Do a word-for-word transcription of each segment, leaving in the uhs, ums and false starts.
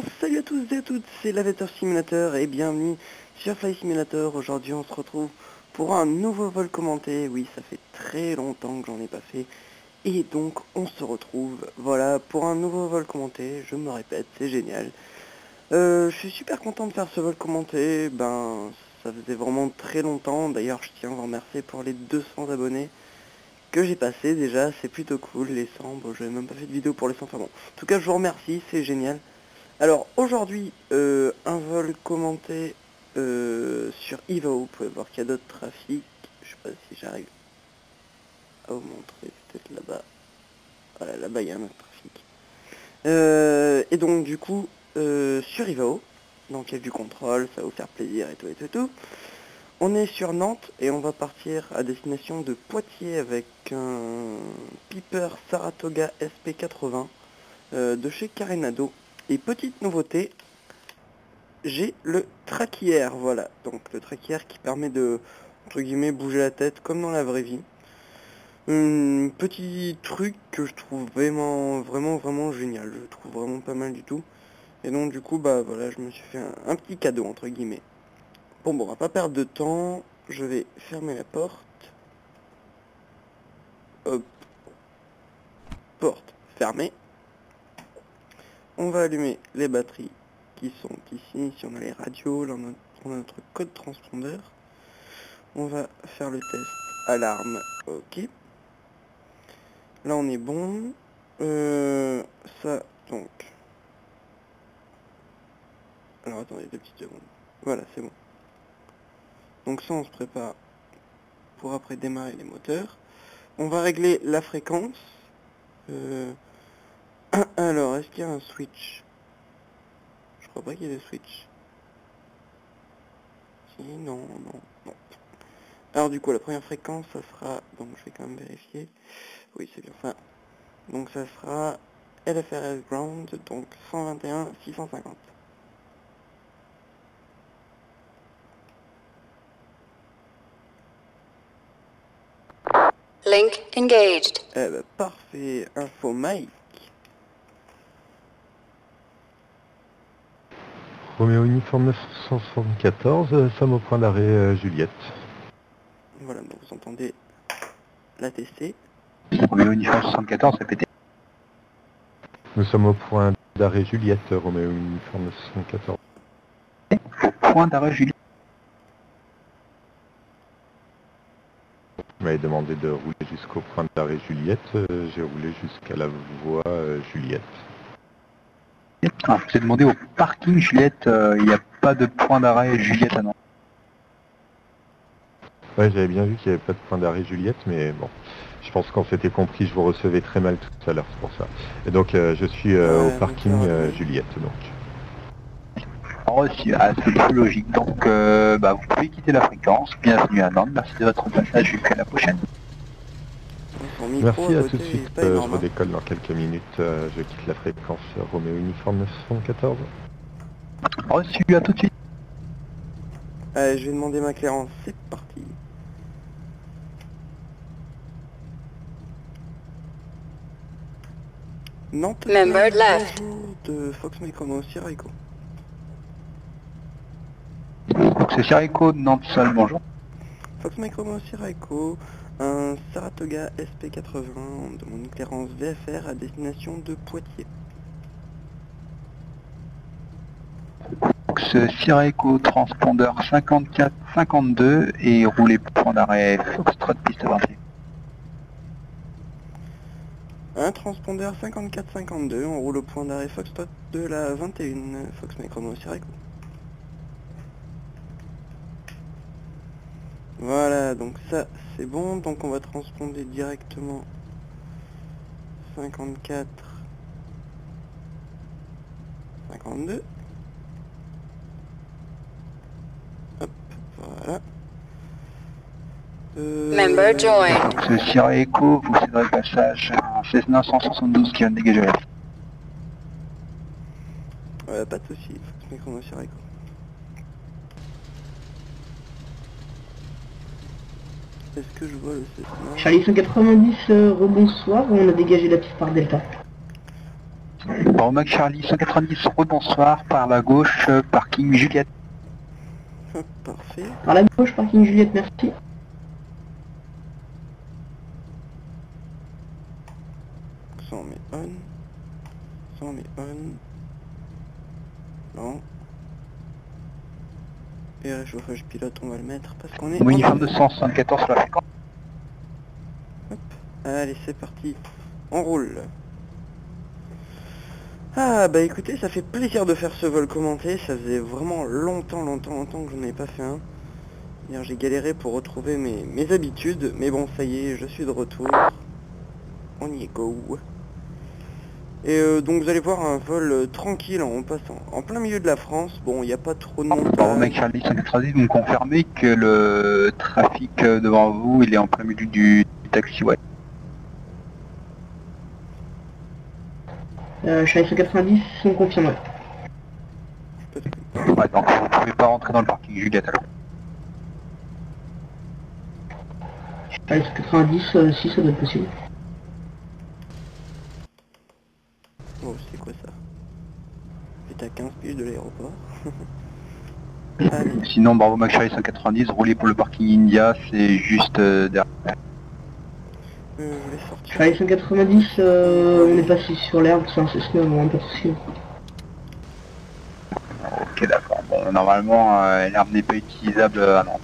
salut à tous et à toutes, c'est l'Aviator Simulator et bienvenue sur Flight Simulator. Aujourd'hui on se retrouve pour un nouveau vol commenté. Oui, ça fait très longtemps que j'en ai pas fait. Et donc on se retrouve, voilà, pour un nouveau vol commenté. Je me répète, c'est génial. Euh, je suis super content de faire ce vol commenté. Ben, ça faisait vraiment très longtemps. D'ailleurs, je tiens à vous remercier pour les deux cents abonnés que j'ai passé déjà. C'est plutôt cool, les cent. Bon, j'avais même pas fait de vidéo pour les cent. Enfin bon, en tout cas, je vous remercie, c'est génial. Alors aujourd'hui, euh, un vol commenté euh, sur Evo. Vous pouvez voir qu'il y a d'autres trafics. Je sais pas si j'arrive à vous montrer, peut-être là-bas. Voilà, là-bas il y a un autre trafic. Euh, et donc du coup, euh, sur Evo, donc il y a du contrôle, ça va vous faire plaisir et tout et tout et tout. On est sur Nantes et on va partir à destination de Poitiers avec un Piper Saratoga S P quatre-vingts euh, de chez Carenado. Et petite nouveauté, j'ai le trackière, voilà, donc le trackière qui permet de, entre guillemets, bouger la tête comme dans la vraie vie. Un petit truc que je trouve vraiment, vraiment, vraiment génial, je trouve vraiment pas mal du tout. Et donc du coup, bah voilà, je me suis fait un, un petit cadeau, entre guillemets. Bon, bon, on va pas perdre de temps, je vais fermer la porte. Hop. Porte fermée. On va allumer les batteries qui sont ici. Si on a les radios, là on a, on a notre code transpondeur. On va faire le test alarme. Ok. Là on est bon. Euh, ça donc. Alors attendez deux petites secondes. Voilà, c'est bon. Donc ça on se prépare pour après démarrer les moteurs. On va régler la fréquence. Euh, alors est-ce qu'il y a un switch? Je crois pas qu'il y ait de switch. Si, non, non, non. Alors du coup, la première fréquence, ça sera... Donc je vais quand même vérifier. Oui, c'est bien ça. Donc ça sera L F R S Ground, donc cent vingt et un six cent cinquante. Link engaged. Eh ben, parfait. Info Mike. Roméo Uniforme neuf cent soixante-quatorze, sommes au point d'arrêt euh, Juliette. Voilà, donc vous entendez la T C. Roméo Uniforme soixante-quatorze, répétez. Nous sommes au point d'arrêt Juliette, Roméo Uniforme neuf cent soixante-quatorze. Au point d'arrêt Juliette. Vous m'avez demandé de rouler jusqu'au point d'arrêt Juliette, euh, j'ai roulé jusqu'à la voie euh, Juliette. Ah, je vous ai demandé au parking Juliette, euh, il n'y a pas de point d'arrêt Juliette à Nantes. Ouais, j'avais bien vu qu'il n'y avait pas de point d'arrêt Juliette, mais bon, je pense qu'on s'était compris, je vous recevais très mal tout à l'heure, c'est pour ça. Et donc euh, je suis euh, Ouais, au parking donc, euh, ouais. Juliette, donc. Reçu, ah, c'est trop logique. Donc euh, bah, vous pouvez quitter la fréquence. Bienvenue à Nantes, merci de votre passage, jusqu'à la prochaine. Son micro Merci, à côté, tout de il est suite, pas euh, je énorme, hein. redécolle dans quelques minutes, euh, je quitte la fréquence euh, Roméo Uniforme neuf cent soixante-quatorze. Reçu, à tout de suite. Allez, je vais demander ma clairance, c'est parti. Nantes, Member left. bonjour, de Fox Micromo, Siraiko. Donc c'est Sirico de Nantes seul, bonjour. Fox Micromo, Siraiko, un Saratoga S P quatre-vingts de mon éclairance V F R à destination de Poitiers. Donc c'est Sirico transpondeur cinquante-quatre cinquante-deux et roulez point d'arrêt Foxtrot piste vingt et un. Un transpondeur cinquante-quatre cinquante-deux, on roule au point d'arrêt Foxtrot de la vingt et un, Fox Micromo, Siraiko. Voilà, donc ça c'est bon, donc on va transponder directement cinquante-quatre cinquante-deux. Hop, voilà. Euh... Member joined. Donc c'est Sirico, vous céderez le passage à seize neuf cent soixante-douze qui vient de dégager la piste. Ouais, pas de soucis, Fox Micromo, Siraiko. Est-ce que je vois le Cessna? Charlie cent quatre-vingt-dix, euh, rebonsoir, on a dégagé la piste par Delta. Bravo Mac Charlie cent quatre-vingt-dix, rebonsoir, par la gauche, euh, parking Juliette. Hop, parfait. Par la gauche, parking Juliette, merci. Ça on met on. Ça on met on. Non. Et réchauffage pilote, on va le mettre parce qu'on est... Winifred en- deux cent soixante-quatorze sur la fréquence. Allez, c'est parti. On roule. Ah bah écoutez, ça fait plaisir de faire ce vol commenté. Ça faisait vraiment longtemps, longtemps, longtemps que j'en ai pas fait un. D'ailleurs, j'ai galéré pour retrouver mes, mes habitudes. Mais bon, ça y est, je suis de retour. On y est go. Et euh, donc vous allez voir un vol euh, tranquille en passant en plein milieu de la France. Bon, il n'y a pas trop de Bravo montagne. Mac Charlie cent quatre-vingt-dix, vous me confirmez que le trafic euh, devant vous, il est en plein milieu du taxiway. Euh, Charlie cent quatre-vingt-dix, on confirme. Ouais. Ouais, donc vous ne pouvez pas rentrer dans le parking Juliette alors. Charlie cent quatre-vingt-dix, euh, si ça doit être possible. Oh, c'est quoi ça? C'est à quinze pieds de l'aéroport. Allez. Sinon, bravo Mac Charlie cent quatre-vingt-dix, roulez pour le parking India, c'est juste euh, derrière. Euh, je vais sortir. Charlie cent quatre-vingt-dix, euh, on est passé sur l'herbe, c'est un Cessna, non, pas de soucis. Ok, d'accord. Bon, normalement, euh, l'herbe n'est pas utilisable euh, à Nantes.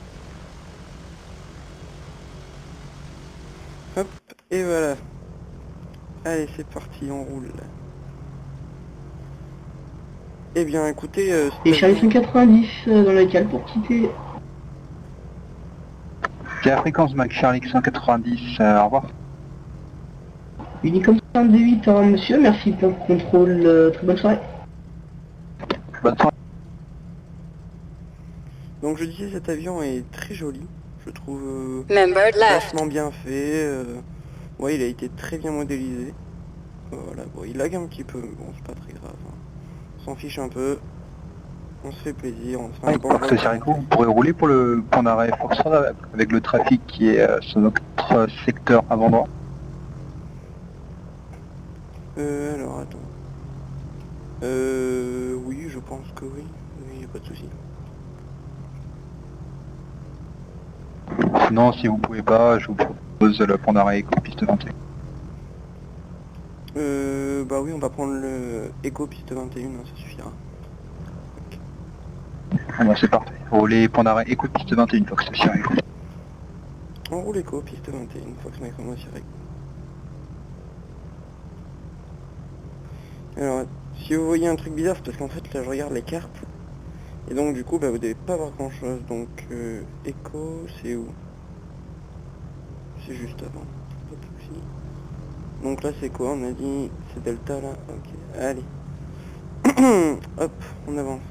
Hop, et voilà. Allez, c'est parti, on roule. Eh bien, écoutez... Euh, Et Charlie cent quatre-vingt-dix, euh, dans la cale pour quitter. C'est la fréquence Mac Charlie cent quatre-vingt-dix, euh, au revoir. Unicom soixante-dix-huit, au revoir monsieur, merci pour le contrôle, euh, très bonne soirée. Bonne soirée. Donc je disais, cet avion est très joli. Je trouve euh, Member left. vachement bien fait. euh, Ouais, il a été très bien modélisé. Voilà, bon, il lag un petit peu, mais bon, c'est pas très grave. hein. On s'en fiche un peu. On se fait plaisir, on se fait un bon Fox vol. Sirico, vous pourrez rouler pour le point d'arrêt Foxtrot avec le trafic qui est euh, sur notre secteur avant droit. Euh, alors, attends. Euh, oui, je pense que oui. Oui, y a pas de souci. Sinon, si vous pouvez pas, je vous propose le point d'arrêt piste vingt et un. Euh, bah oui, on va prendre le Echo piste vingt et un, hein, ça suffira. Ah bah, c'est parfait. Roulez point d'arrêt écoute piste vingt et un Fox Sirico. On roule Echo piste vingt et un, Fox Mike Romeo Sierra. Alors, si vous voyez un truc bizarre, c'est parce qu'en fait, là, je regarde les cartes. Et donc, du coup, bah, vous devez pas voir grand-chose. Donc, euh, Echo, c'est où? C'est juste avant. Pas de souci. Donc là, c'est quoi? On a dit, c'est Delta, là. Ok, allez. Hop, on avance.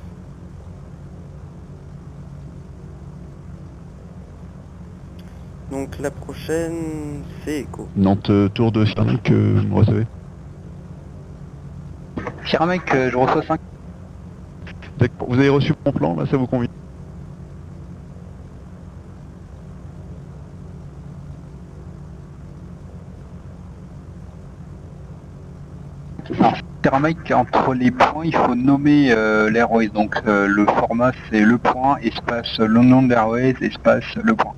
Donc, la prochaine, c'est Echo. Nantes euh, Tour de Sierra que vous me recevez. Sierra Mike, euh, je reçois cinq. D'accord. Vous avez reçu mon plan, là, ça vous convient? Alors, Sierra Mike, entre les points, il faut nommer euh, l'Airways. Donc euh, le format, c'est le point, espace le nom de l'Airways, espace le point.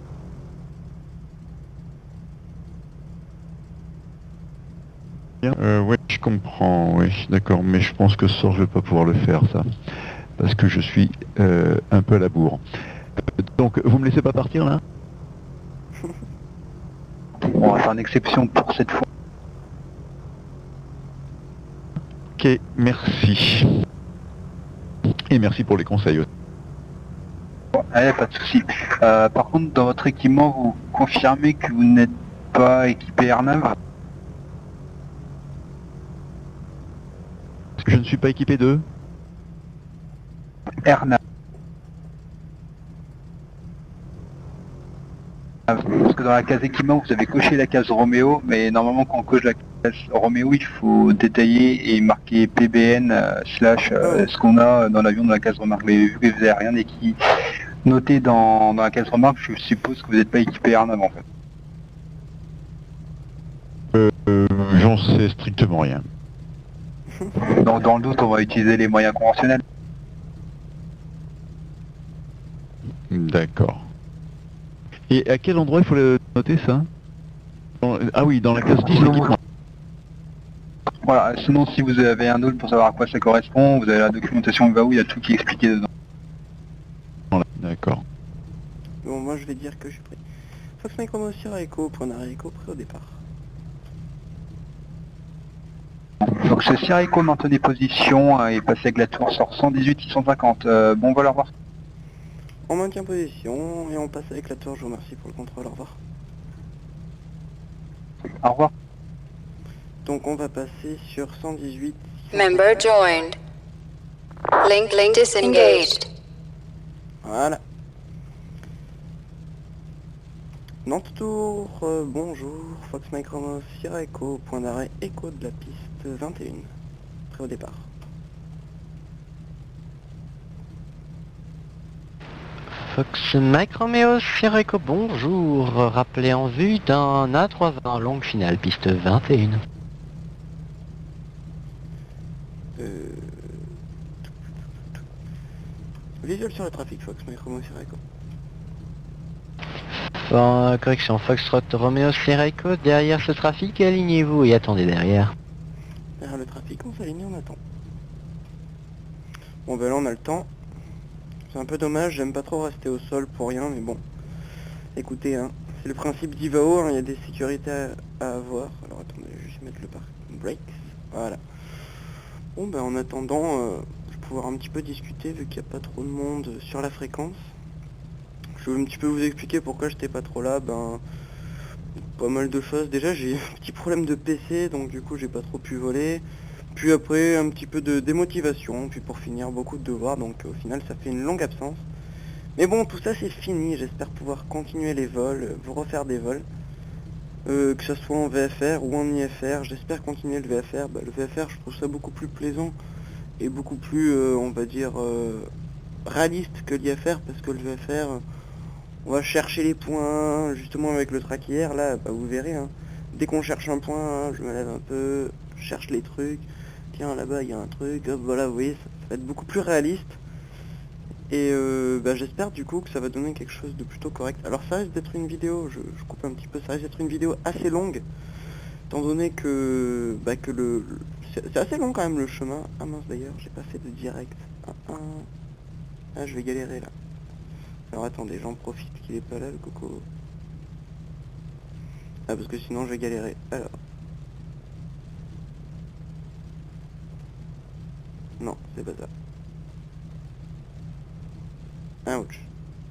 Euh, ouais, je comprends, oui, d'accord, mais je pense que ce soir je vais pas pouvoir le faire, ça, parce que je suis euh, un peu à la bourre. Euh, donc, vous me laissez pas partir, là? On va faire une exception pour cette fois. Ok, merci. Et merci pour les conseils aussi. Allez, pas de souci. Euh, par contre, dans votre équipement, vous confirmez que vous n'êtes pas équipé AirNav? Je ne suis pas équipé de... AirNav. Parce que dans la case équipement, vous avez coché la case Roméo, mais normalement quand on coche la case Roméo, il faut détailler et marquer P B N euh, slash euh, ce qu'on a dans l'avion dans la case remarque. Mais vu que vous n'avez rien écrit noté dans, dans la case remarque, je suppose que vous n'êtes pas équipé AirNav en fait. Euh, euh, j'en sais strictement rien. Donc dans le doute, on va utiliser les moyens conventionnels. D'accord. Et à quel endroit il faut le noter ça? Dans- Ah oui, dans la case dix, l'équipement. Voilà, sinon si vous avez un doute pour savoir à quoi ça correspond, vous avez la documentation V A O, il y a tout qui est expliqué dedans. D'accord. Bon, moi je vais dire que je suis prêt. Fox Mike Romeo Sierra Echo, point d'arrêt Echo, prêt au départ. Donc c'est Sierra Echo, maintenez position hein, et passez avec la tour sur cent dix-huit six cent cinquante. Euh, bon vol, au revoir. On maintient position et on passe avec la tour, je vous remercie pour le contrôle, au revoir. Au revoir. Donc on va passer sur cent dix-huit. Member joined. Link link disengaged. Voilà. Nantes Tour, euh, bonjour, Fox Mike Romeo Sierra Echo, point d'arrêt Echo de la piste vingt et un. Prêt au départ. Fox Mike Romeo Sierra Echo, bonjour, rappelé en vue d'un A trois vingt longue finale, piste vingt et un. Euh... Visuel sur le trafic, Fox Mike Romeo Sierra Echo. Bon, correction, Foxtrot Romeo Sierra Echo, derrière ce trafic, alignez-vous et attendez derrière. Derrière le trafic, on s'aligne, on attend. Bon ben là on a le temps. C'est un peu dommage, j'aime pas trop rester au sol pour rien, mais bon. Écoutez, hein, c'est le principe d'I V A O, hein, il y a des sécurités à, à avoir. Alors attendez, je vais juste mettre le parking brakes. Voilà. Bon ben en attendant, euh, je vais pouvoir un petit peu discuter vu qu'il n'y a pas trop de monde sur la fréquence. Je vais un petit peu vous expliquer pourquoi j'étais pas trop là. Ben, pas mal de choses. Déjà j'ai eu un petit problème de P C, donc du coup j'ai pas trop pu voler. Puis après un petit peu de démotivation, puis pour finir beaucoup de devoirs, donc au final ça fait une longue absence. Mais bon, tout ça c'est fini, j'espère pouvoir continuer les vols, vous refaire des vols. Euh, que ce soit en V F R ou en I F R, j'espère continuer le V F R. Bah, le V F R je trouve ça beaucoup plus plaisant et beaucoup plus, euh, on va dire, euh, réaliste que l'I F R, parce que le V F R, euh, on va chercher les points, justement avec le track hier, là, bah, vous verrez, hein. Dès qu'on cherche un point, hein, je me lève un peu, je cherche les trucs, tiens là-bas il y a un truc, hop, voilà, vous voyez, ça, ça va être beaucoup plus réaliste. Et euh, bah, j'espère du coup que ça va donner quelque chose de plutôt correct. Alors ça risque d'être une vidéo, je, je coupe un petit peu, ça risque d'être une vidéo assez longue, étant donné que, bah, que le... le c'est assez long quand même le chemin. Ah mince d'ailleurs, j'ai pas fait de direct. Ah, ah. Ah, je vais galérer là. Alors attendez, j'en profite qu'il est pas là le coco. Ah parce que sinon je vais galérer. Alors. Non, c'est pas ça. Ouch.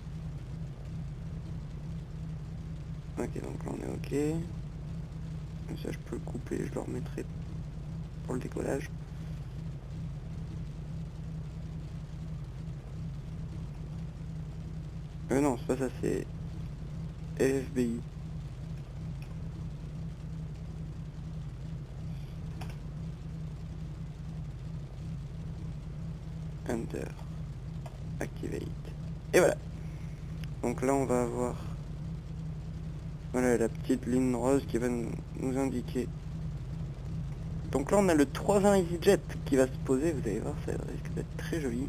Ok, donc là on est ok. Ça je peux le couper, je le remettrai pour le décollage. Euh non, c'est pas ça, c'est L F B I. Enter. Activate. Et voilà. Donc là on va avoir, voilà, la petite ligne rose qui va nous, nous indiquer. Donc là on a le trois vingt EasyJet qui va se poser, vous allez voir, ça risque d'être très joli.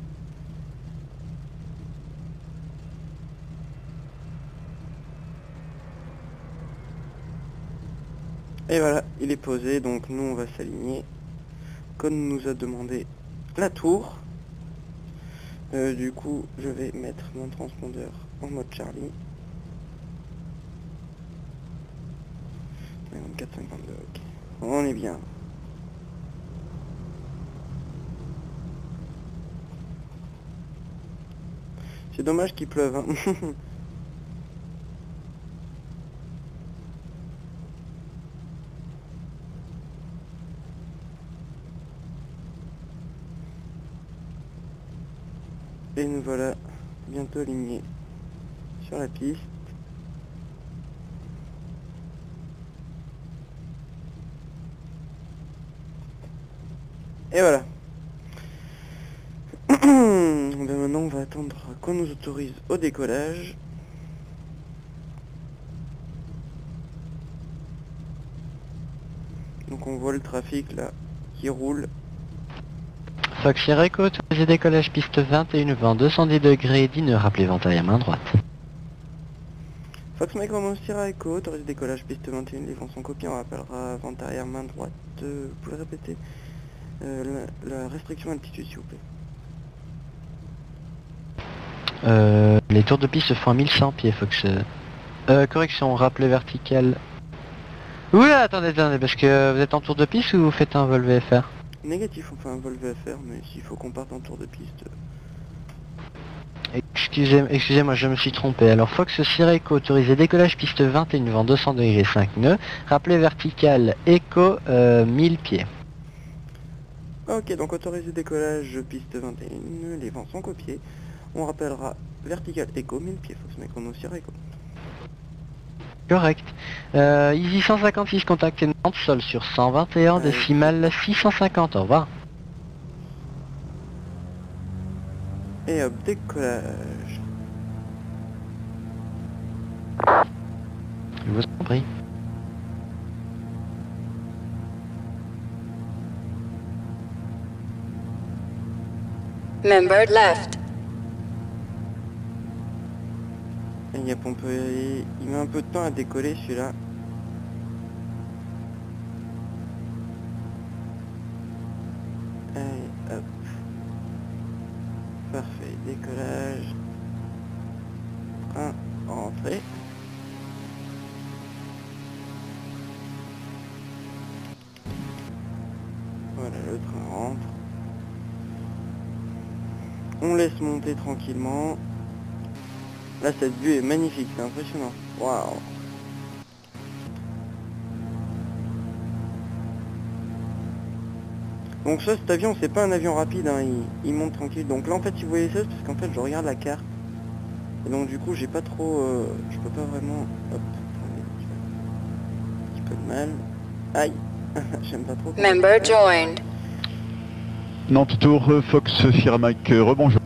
Et voilà, il est posé, donc nous on va s'aligner comme nous a demandé la tour. Euh, du coup, je vais mettre mon transpondeur en mode Charlie. vingt-quatre cinquante-deux, ok. On est bien. C'est dommage qu'il pleuve, hein. Et nous voilà bientôt alignés sur la piste. Et voilà. Ben maintenant on va attendre qu'on nous autorise au décollage. Donc on voit le trafic là qui roule. Fox Sierra Echo, autorisé décollage piste vingt et un, vent deux cent dix degrés, dix nœuds, rappelez vent arrière main droite. Fox Mike Romeo Sierra Echo, autorisé décollage piste vingt et un, les vents sont copiés, on rappellera vent arrière main droite. Euh, vous pouvez répéter euh, la, la restriction d'altitude s'il vous plaît. Euh, les tours de piste se font à mille cent pieds, Fox. Euh, correction, rappelez vertical. Oula, attendez, attendez, parce que vous êtes en tour de piste ou vous faites un vol V F R? Négatif, on fait un vol V F R, mais s'il faut qu'on parte en tour de piste... Excusez, excusez-moi, je me suis trompé. Alors Fox Sierra Echo, autorisé décollage piste vingt et un, vent deux cents degrés, cinq nœuds. Rappelez vertical, Echo, euh, mille pieds. Ok, donc autorisé décollage piste vingt et un, les vents sont copiés. On rappellera vertical Echo, mille pieds, Fox Mike Romeo Sierra Echo. Correct. Euh, Easy cent cinquante-six, contacté Nantes, sol sur cent vingt et un, Allez. décimale six cent cinquante, au revoir. Et hop, décollage. Je vous en prie. Member left. Et yep, on peut y- il met un peu de temps à décoller celui-là. Allez, hop. Parfait, décollage. Un, entrée. Voilà, le train rentre. On laisse monter tranquillement. Là, cette vue est magnifique, c'est impressionnant. Waouh. Donc ça, cet avion, c'est pas un avion rapide, hein, il, il monte tranquille. Donc là, en fait, si vous voyez ça, c'est parce qu'en fait, je regarde la carte. Et donc, du coup, j'ai pas trop... euh, je peux pas vraiment... Hop, attendez, je vais- un petit peu de mal. Aïe. J'aime pas trop. Member joined. Nantes Tour, euh, Fox Sierra Mike, euh, rebonjour.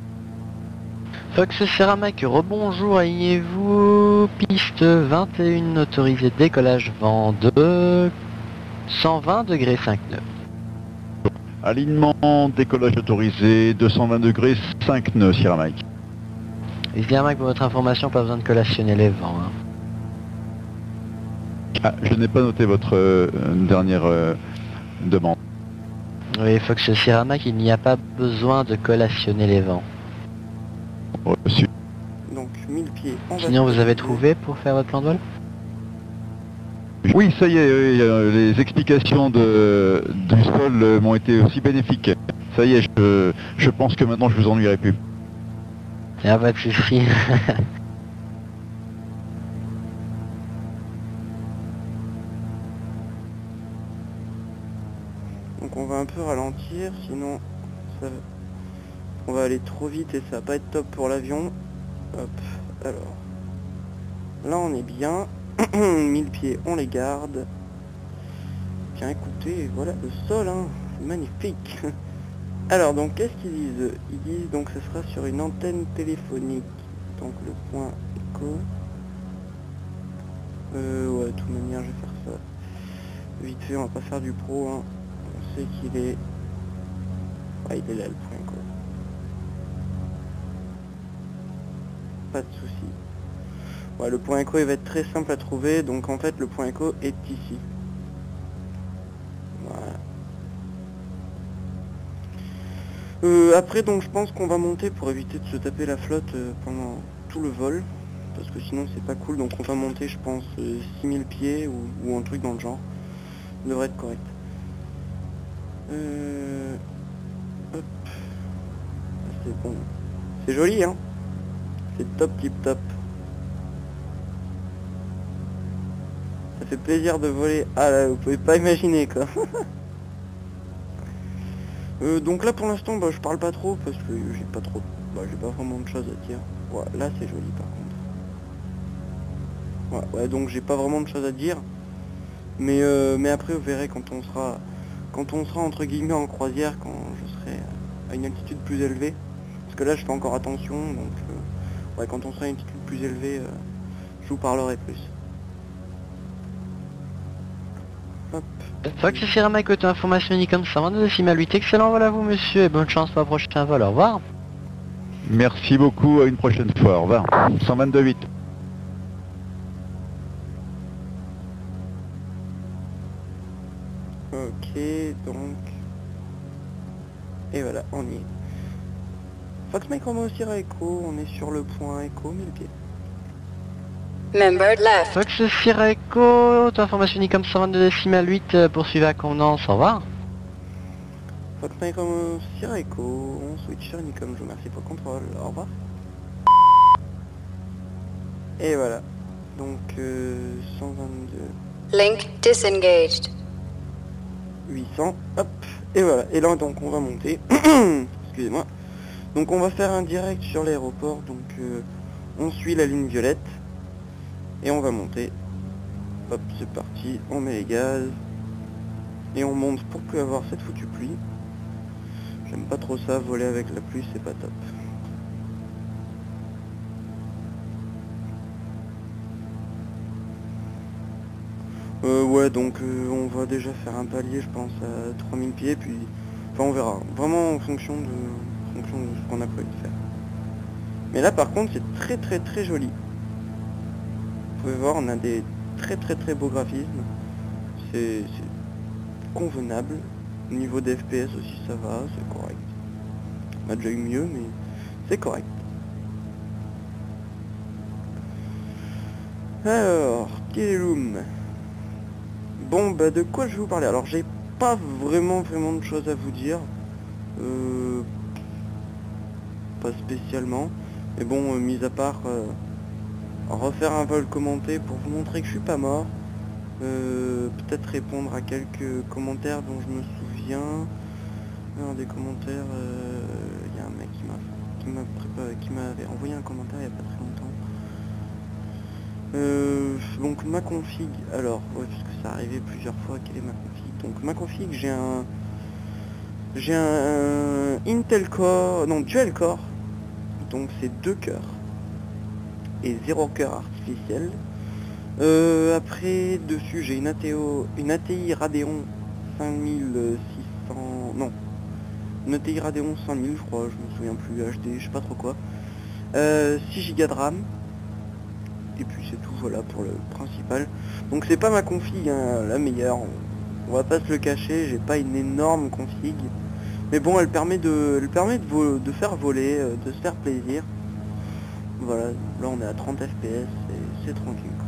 Fox Sierra Mike, rebonjour, alignez-vous, piste vingt et un, autorisé décollage vent deux, cent vingt degrés, cinq nœuds. Alignement, décollage autorisé, deux cent vingt degrés, cinq nœuds, Sierra Mike. Et Sierra Mike, pour votre information, pas besoin de collationner les vents. Hein. Ah, je n'ai pas noté votre euh, dernière euh, demande. Oui, Fox Sierra Mike, il n'y a pas besoin de collationner les vents. Reçu. Donc, mille pieds. On va Sinon, se vous avez décider. trouvé pour faire votre plan de vol? Oui, ça y est, oui, euh, les explications de, du sol euh, m'ont été aussi bénéfiques. Ça y est, je, je pense que maintenant je vous ennuierai plus. Il n'y a pas de souci. Donc on va un peu ralentir, sinon ça va- on va aller trop vite et ça va pas être top pour l'avion. Hop, alors. Là on est bien. mille pieds, on les garde. Tiens, écoutez, voilà le sol, hein. C'est magnifique. Alors donc qu'est-ce qu'ils disent? Ils disent donc ce sera sur une antenne téléphonique. Donc le point écho. Euh ouais, de toute manière je vais faire ça. Vite fait, on va pas faire du pro, hein. On sait qu'il est... Ouais, il est là le point écho. Pas de souci. Ouais, le point écho il va être très simple à trouver, donc en fait le point écho est ici. Voilà. Euh, après donc je pense qu'on va monter pour éviter de se taper la flotte euh, pendant tout le vol. Parce que sinon c'est pas cool, donc on va monter je pense euh, six mille pieds ou, ou un truc dans le genre. Ça devrait être correct. Euh... Hop. Ah, c'est bon. C'est joli hein. C'est top tip top. Ça fait plaisir de voler. Ah là, vous pouvez pas imaginer quoi. euh, donc là pour l'instant bah, je parle pas trop parce que j'ai pas trop... Bah, j'ai pas vraiment de choses à dire. Ouais, là c'est joli par contre. Ouais, ouais donc j'ai pas vraiment de choses à dire. Mais, euh, mais après vous verrez quand on sera quand on sera entre guillemets en croisière, quand je serai à une altitude plus élevée. Parce que là je fais encore attention, donc euh, ouais, quand on sera à une altitude plus élevée, euh, je vous parlerai plus. Hop. Fox Sierra Mike, auto information Unicom cent vingt-deux décimal huit, excellent vol à vous monsieur et bonne chance pour le prochain vol, au revoir. Merci beaucoup, à une prochaine fois, au revoir. cent vingt-deux huit. Ok, donc... Et voilà, on y est. Fox Mike Romeo Sierra Echo, on est sur le point Echo, mille pieds. Member left. Fox Sierra Echo, auto information Unicom cent vingt-deux décimal huit, euh, poursuivez à convenance, au revoir. Fox Mike Romeo Sierra Echo, on switch sur Unicom, je vous remercie pour le contrôle, au revoir. Et voilà, donc euh, cent vingt-deux, Link disengaged. huit cents, hop, et voilà, et là donc on va monter, excusez-moi, donc on va faire un direct sur l'aéroport, donc euh, on suit la ligne violette, et on va monter, hop, c'est parti, on met les gaz, et on monte pour plus avoir cette foutue pluie, j'aime pas trop ça, voler avec la pluie c'est pas top. Euh, ouais, donc euh, on va déjà faire un palier, je pense, à trois mille pieds, puis... Enfin, on verra. Vraiment en fonction de, en fonction de ce qu'on a prévu de faire. Mais là, par contre, c'est très très très joli. Vous pouvez voir, on a des très très très beaux graphismes. C'est convenable. Au niveau des F P S aussi, ça va, c'est correct. On a déjà eu mieux, mais c'est correct. Alors, Kiloum. Bon, bah de quoi je vais vous parler? Alors j'ai pas vraiment vraiment de choses à vous dire. Euh, pas spécialement. Mais bon, euh, mis à part euh, refaire un vol commenté pour vous montrer que je suis pas mort. Euh, Peut-être répondre à quelques commentaires dont je me souviens. Alors, des commentaires, il euh, y a un mec qui m'a qui m'a préparé, qui m'avait envoyé un commentaire il y a pas très longtemps. Euh, donc ma config, alors, ouais, parce que ça arrivait plusieurs fois, quelle est ma config? Donc ma config, j'ai un... J'ai un Intel Core, non, Dual Core, donc c'est deux cœurs, et zéro cœur artificiel. Euh, après, dessus, j'ai une A T O, une A T I Radeon cinq mille six cents, non, une A T I Radeon cinq mille, je crois, je me souviens plus, H D, je sais pas trop quoi. Euh, six giga de RAM. Et puis c'est tout, voilà pour le principal. Donc c'est pas ma config hein, la meilleure, on, on va pas se le cacher, j'ai pas une énorme config. Mais bon, elle permet de elle permet de, vo de faire voler, euh, de se faire plaisir. Voilà, là on est à trente F P S et c'est tranquille quoi.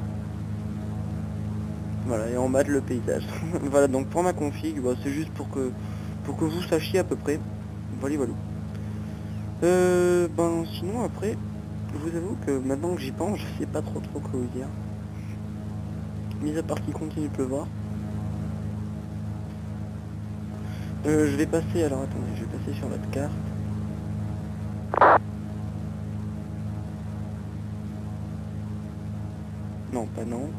Voilà, et on mate le paysage. Voilà, donc pour ma config, bah, c'est juste pour que pour que vous sachiez à peu près. Voilà, voilà. Euh, ben sinon après... Je vous avoue que maintenant que j'y pense, je sais pas trop trop quoi vous dire. Mis à part qu'il continue de pleuvoir. Euh, je vais passer, alors attendez, je vais passer sur votre carte. Non, pas Nantes.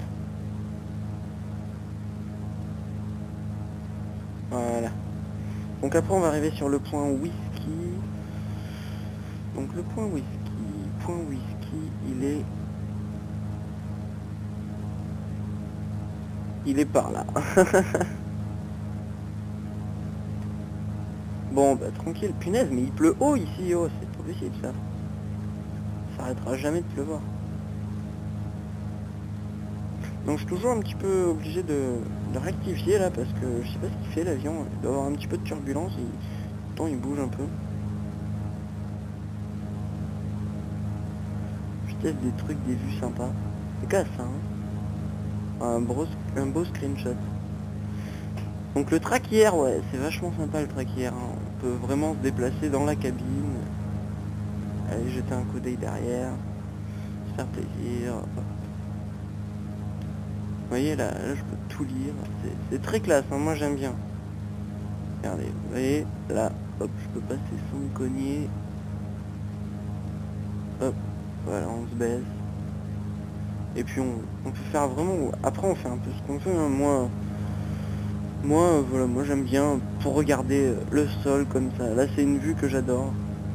Voilà. Donc après on va arriver sur le point whisky. Donc le point whisky. Point whisky, il est... Il est par là. Bon, bah tranquille, punaise, mais il pleut haut ici, oh, c'est pas possible ça. Ça arrêtera jamais de pleuvoir. Donc je suis toujours un petit peu obligé de, de rectifier là, parce que je sais pas ce qu'il fait l'avion, il doit avoir un petit peu de turbulence, et pourtant il bouge un peu. Des trucs, des vues sympas. C'est qu'à ça, hein. Un beau, un beau screenshot. Donc le traquière, ouais, c'est vachement sympa le traquière. Hein. On peut vraiment se déplacer dans la cabine. Aller jeter un coup d'œil derrière. Se faire plaisir. Hop. Vous voyez là, là je peux tout lire. C'est très classe, hein. Moi j'aime bien. Regardez, vous voyez, là, hop, je peux passer sans me cogner. Hop. Voilà, on se baisse. Et puis on, on peut faire vraiment... Après on fait un peu ce qu'on veut. Hein. Moi, moi, voilà, moi j'aime bien pour regarder le sol comme ça. Là c'est une vue que j'adore.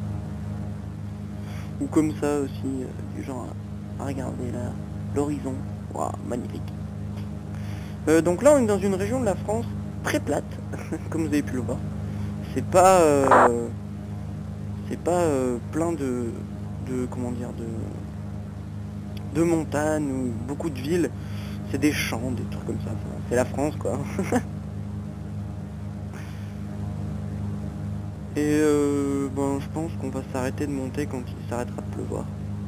Ou comme ça aussi, euh, du genre à, à regarder là, l'horizon. Waouh, magnifique. Euh, donc là on est dans une région de la France très plate, comme vous avez pu le voir. C'est pas euh, c'est pas euh, plein de, de comment dire de de montagnes ou beaucoup de villes. C'est des champs, des trucs comme ça. Enfin, c'est la France quoi. Et euh, bon, je pense qu'on va s'arrêter de monter quand il s'arrêtera de pleuvoir.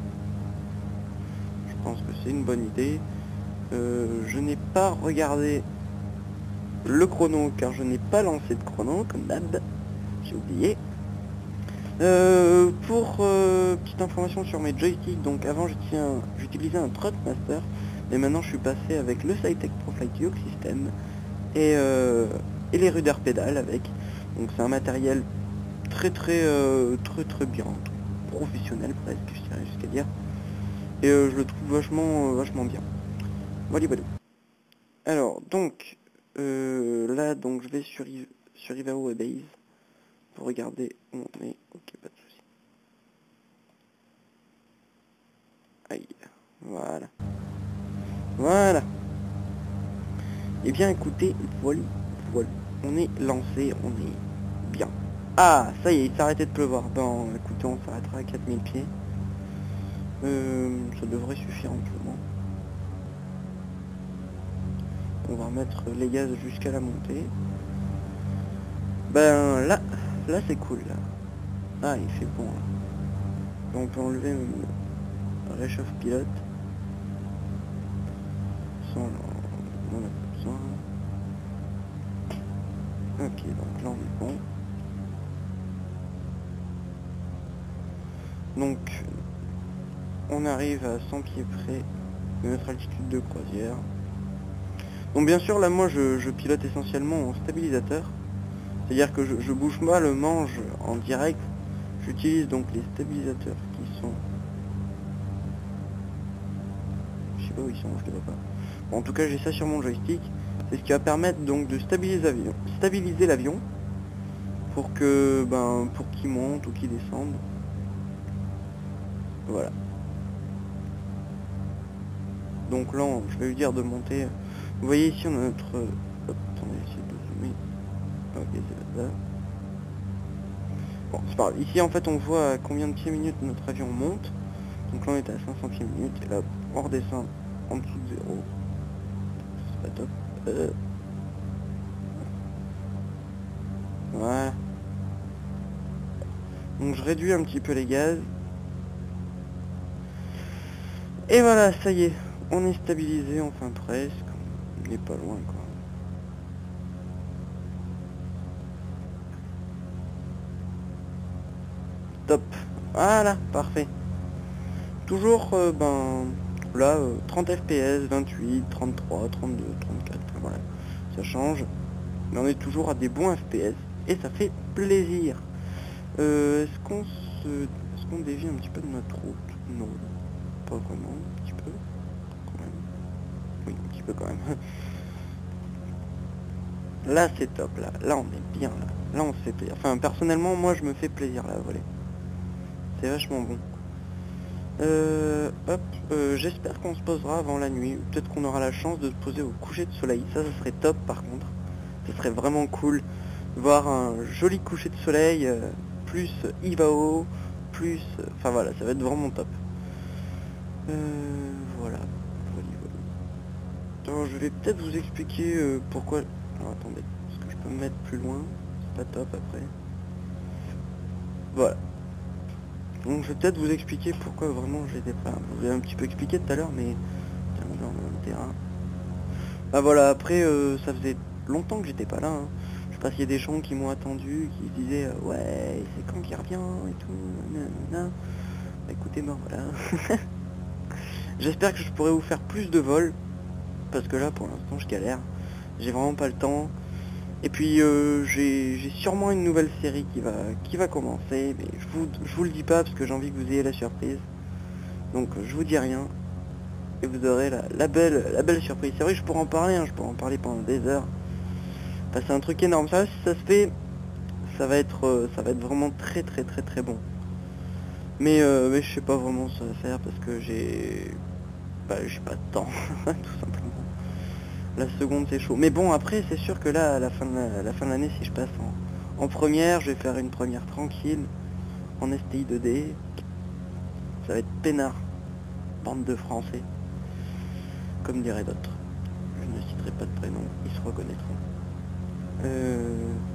Je pense que c'est une bonne idée. Euh, je n'ai pas regardé le chrono car je n'ai pas lancé de chrono comme d'hab. J'ai oublié. Euh, pour euh, petite information sur mes joysticks, donc avant j'utilisais un Trotmaster, mais maintenant je suis passé avec le Cytec ProFlight Yoke System et, euh, et les Ruder Pedal avec. Donc c'est un matériel très très euh, très très bien, professionnel presque, je dirais jusqu'à dire. Et euh, je le trouve vachement euh, vachement bien. Voilà, voilà. Alors donc euh, là donc je vais sur sur Ivao et Base pour regarder où on est. Ok, pas de souci. Aïe, voilà, voilà. Et bien écoutez, voilà, voilà, on est lancé, on est bien. Ah, ça y est, il s'est arrêté de pleuvoir. Bon, écoutez, on s'arrêtera à quatre mille pieds. Euh, ça devrait suffire amplement. On va remettre les gaz jusqu'à la montée. Ben là, là c'est cool là. Ah, il fait bon là. On peut enlever le réchauffe pilote. Sans on a pas besoin. Ok, donc là on est bon. Donc on arrive à cent pieds près de notre altitude de croisière. Donc bien sûr là moi je, je pilote essentiellement en stabilisateur. C'est-à-dire que je, je bouge pas le manche en direct. J'utilise donc les stabilisateurs qui sont... Je sais pas où ils sont, je les vois pas. Bon, en tout cas j'ai ça sur mon joystick. C'est ce qui va permettre donc de stabiliser l'avion. Stabiliser l'avion. Pour que ben pour qu'il monte ou qu'il descende. Voilà. Donc là, je vais lui dire de monter. Vous voyez ici, on a notre... Hop, attendez, essayer de zoomer. Ok, c'est là. Bon, c'est pas grave. Ici, en fait, on voit à combien de pieds minutes notre avion monte. Donc là, on est à cinq cents pieds minutes. Et là, on redescend en dessous de zéro. C'est pas top. Euh... Voilà. Donc je réduis un petit peu les gaz. Et voilà, ça y est, on est stabilisé, enfin presque, on n'est pas loin quoi. Top, voilà, parfait. Toujours, euh, ben, là, euh, trente F P S, vingt-huit, trente-trois, trente-deux, trente-quatre, enfin, voilà, ça change. Mais on est toujours à des bons F P S, et ça fait plaisir. Euh, est-ce qu'on se... Est-ce qu'on dévie un petit peu de notre route? Non. Pas vraiment, un petit peu, quand même. Oui, un petit peu quand même. Là c'est top, là, là on est bien, là. Là on se fait plaisir. Enfin personnellement moi je me fais plaisir là à voler. C'est vachement bon. Euh, hop, euh, j'espère qu'on se posera avant la nuit. Peut-être qu'on aura la chance de se poser au coucher de soleil. Ça, ça serait top par contre. Ce serait vraiment cool. Voir un joli coucher de soleil, euh, plus Ivao, plus... Enfin voilà, ça va être vraiment top. Euh, voilà. Voilà, voilà. Alors, je vais peut-être vous expliquer euh, pourquoi... Alors attendez, est-ce que je peux me mettre plus loin? C'est pas top après. Voilà. Donc je vais peut-être vous expliquer pourquoi vraiment j'étais pas... Je vous ai un petit peu expliqué tout à l'heure, mais... Tiens, dans le terrain. Ah voilà, après euh, ça faisait longtemps que j'étais pas là. Hein. Je sais pas s'il y a des gens qui m'ont attendu, qui se disaient euh, ouais, c'est quand qu'il revient et tout. Nanana. Bah, écoutez, moi voilà. J'espère que je pourrai vous faire plus de vols, parce que là pour l'instant je galère, j'ai vraiment pas le temps. Et puis euh, j'ai sûrement une nouvelle série qui va qui va commencer, mais je vous, je vous le dis pas parce que j'ai envie que vous ayez la surprise. Donc je vous dis rien, et vous aurez la, la, belle, la belle surprise. C'est vrai que je pourrais en parler, hein, je pourrais en parler pendant des heures. Enfin, c'est un truc énorme, ça si ça se fait, ça va être, euh, ça va être vraiment très très très très bon. Mais, euh, mais je sais pas vraiment ça va faire parce que j'ai... Bah j'ai pas de temps, tout simplement. la seconde c'est chaud. Mais bon, après c'est sûr que là, à la fin de la, à la fin de l'année, si je passe en, en première, je vais faire une première tranquille, en S T I deux D. Ça va être peinard. Bande de français. Comme diraient d'autres. Je ne citerai pas de prénom, ils se reconnaîtront. Euh...